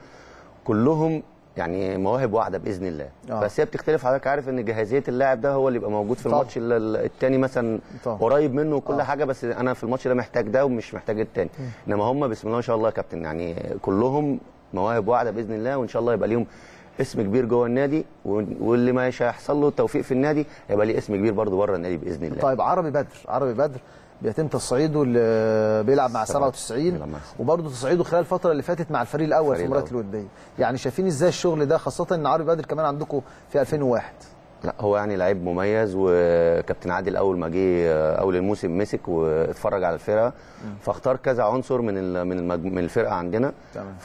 كلهم يعني مواهب واحده باذن الله. آه. بس هي بتختلف، حضرتك عارف ان جاهزيه اللاعب ده هو اللي يبقى موجود في الماتش الثاني مثلا طبعا قريب منه وكل آه. حاجه، بس انا في الماتش ده محتاج ده ومش محتاج الثاني. انما هم بسم الله ما شاء الله يا كابتن يعني كلهم مواهب واحده باذن الله، وان شاء الله يبقى ليهم اسم كبير جوه النادي، واللي مش هيحصل له التوفيق في النادي يبقى ليه اسم كبير برضه بره النادي باذن الله. طيب عربي بدر، عربي بدر بيتم تصعيده اللي بيلعب مع سبعة وتسعين وبرضه تصعيده خلال الفتره اللي فاتت مع الفريق الاول في المباريات الوديه. يعني شايفين ازاي الشغل ده، خاصه ان عربي بدر كمان عندكم في ألفين وواحد؟ لا هو يعني لعيب مميز، وكابتن عادل اول ما جه اول الموسم مسك واتفرج على الفرقه فاختار كذا عنصر من من من الفرقه عندنا. تمام.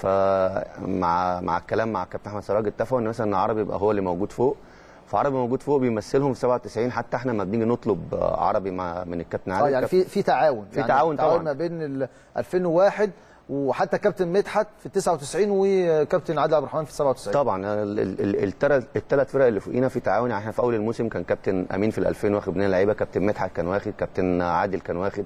فمع مع الكلام مع الكابتن احمد سراج اتفقوا ان مثلا عربي يبقى هو اللي موجود فوق، فعربي موجود فوق بيمثلهم في سبعة وتسعين. حتى احنا لما بنيجي نطلب عربي مع من الكابتن عادل اه يعني في في تعاون في يعني تعاون طبعا ما بين ألفين وواحد وحتى كابتن مدحت في تسعة وتسعين وكابتن عادل عبد الرحمن في سبعة وتسعين. طبعا الثلاث الثلاث فرق اللي فوقينا في تعاون. يعني احنا في اول الموسم كان كابتن امين في الألفين واخد مننا لعيبه، كابتن مدحت كان واخد، كابتن عادل كان واخد.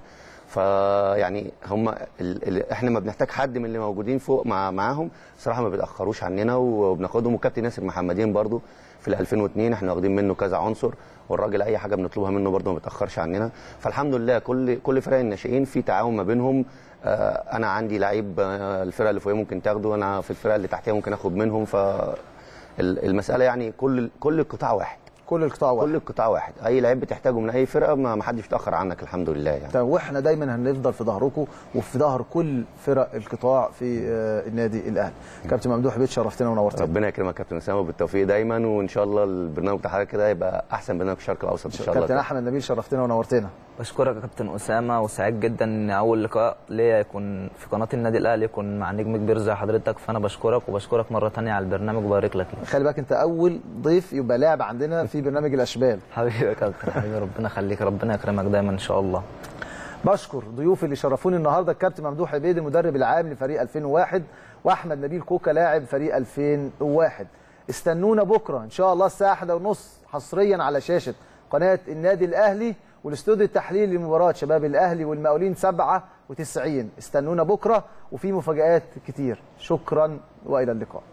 فيعني هم احنا ما بنحتاج حد من اللي موجودين فوق مع معاهم صراحه ما بيتاخروش عننا وبناخدهم. وكابتن ياسر محمدين برضو في الألفين واثنين احنا واخدين منه كذا عنصر، والراجل اي حاجه بنطلبها منه برضو ما بيتاخرش عننا. فالحمد لله كل كل فرق الناشئين في تعاون ما بينهم. انا عندي لعيب الفرقه اللي فوقيه ممكن تاخده، انا في الفرقه اللي تحتيها ممكن اخد منهم. فالمساله يعني كل كل القطاع واحد. كل القطاع واحد. كل القطاع واحد، اي لعيب بتحتاجه من اي فرقه ما حدش يتاخر عنك الحمد لله يعني. طيب واحنا دايما هنفضل في ظهركم وفي ظهر كل فرق القطاع في النادي الاهلي. كابتن ممدوح بيت شرفتنا ونورتنا. ربنا يكرمك كابتن اسامه بالتوفيق دايما، وان شاء الله البرنامج بتاع حضرتك كده يبقى احسن برنامج الشرق الاوسط ان شاء الله. كابتن احمد نبيل شرفتنا ونورتنا. بشكرك يا كابتن اسامه، وسعيد جدا ان اول لقاء ليا يكون في قناه النادي الاهلي يكون مع نجم كبير زي حضرتك، فانا بشكرك وبشكرك مره ثانيه على البرنامج وبارك لك. خلي بالك انت اول ضيف يبقى لاعب عندنا في برنامج الاشبال. حبيبي يا كابتن، حبيبي ربنا يخليك، ربنا يكرمك دايما ان شاء الله. بشكر ضيوفي اللي شرفوني النهارده، الكابتن ممدوح عبيد المدرب العام لفريق ألفين وواحد، واحمد نبيل كوكا لاعب فريق ألفين وواحد. استنونا بكره ان شاء الله الساعه واحدة ونص حصريا على شاشه قناه النادي الاهلي والاستوديو التحليلي لمباراه شباب الاهلي والمقاولين سبعة وتسعين. استنونا بكره وفي مفاجآت كتير. شكرا والى اللقاء.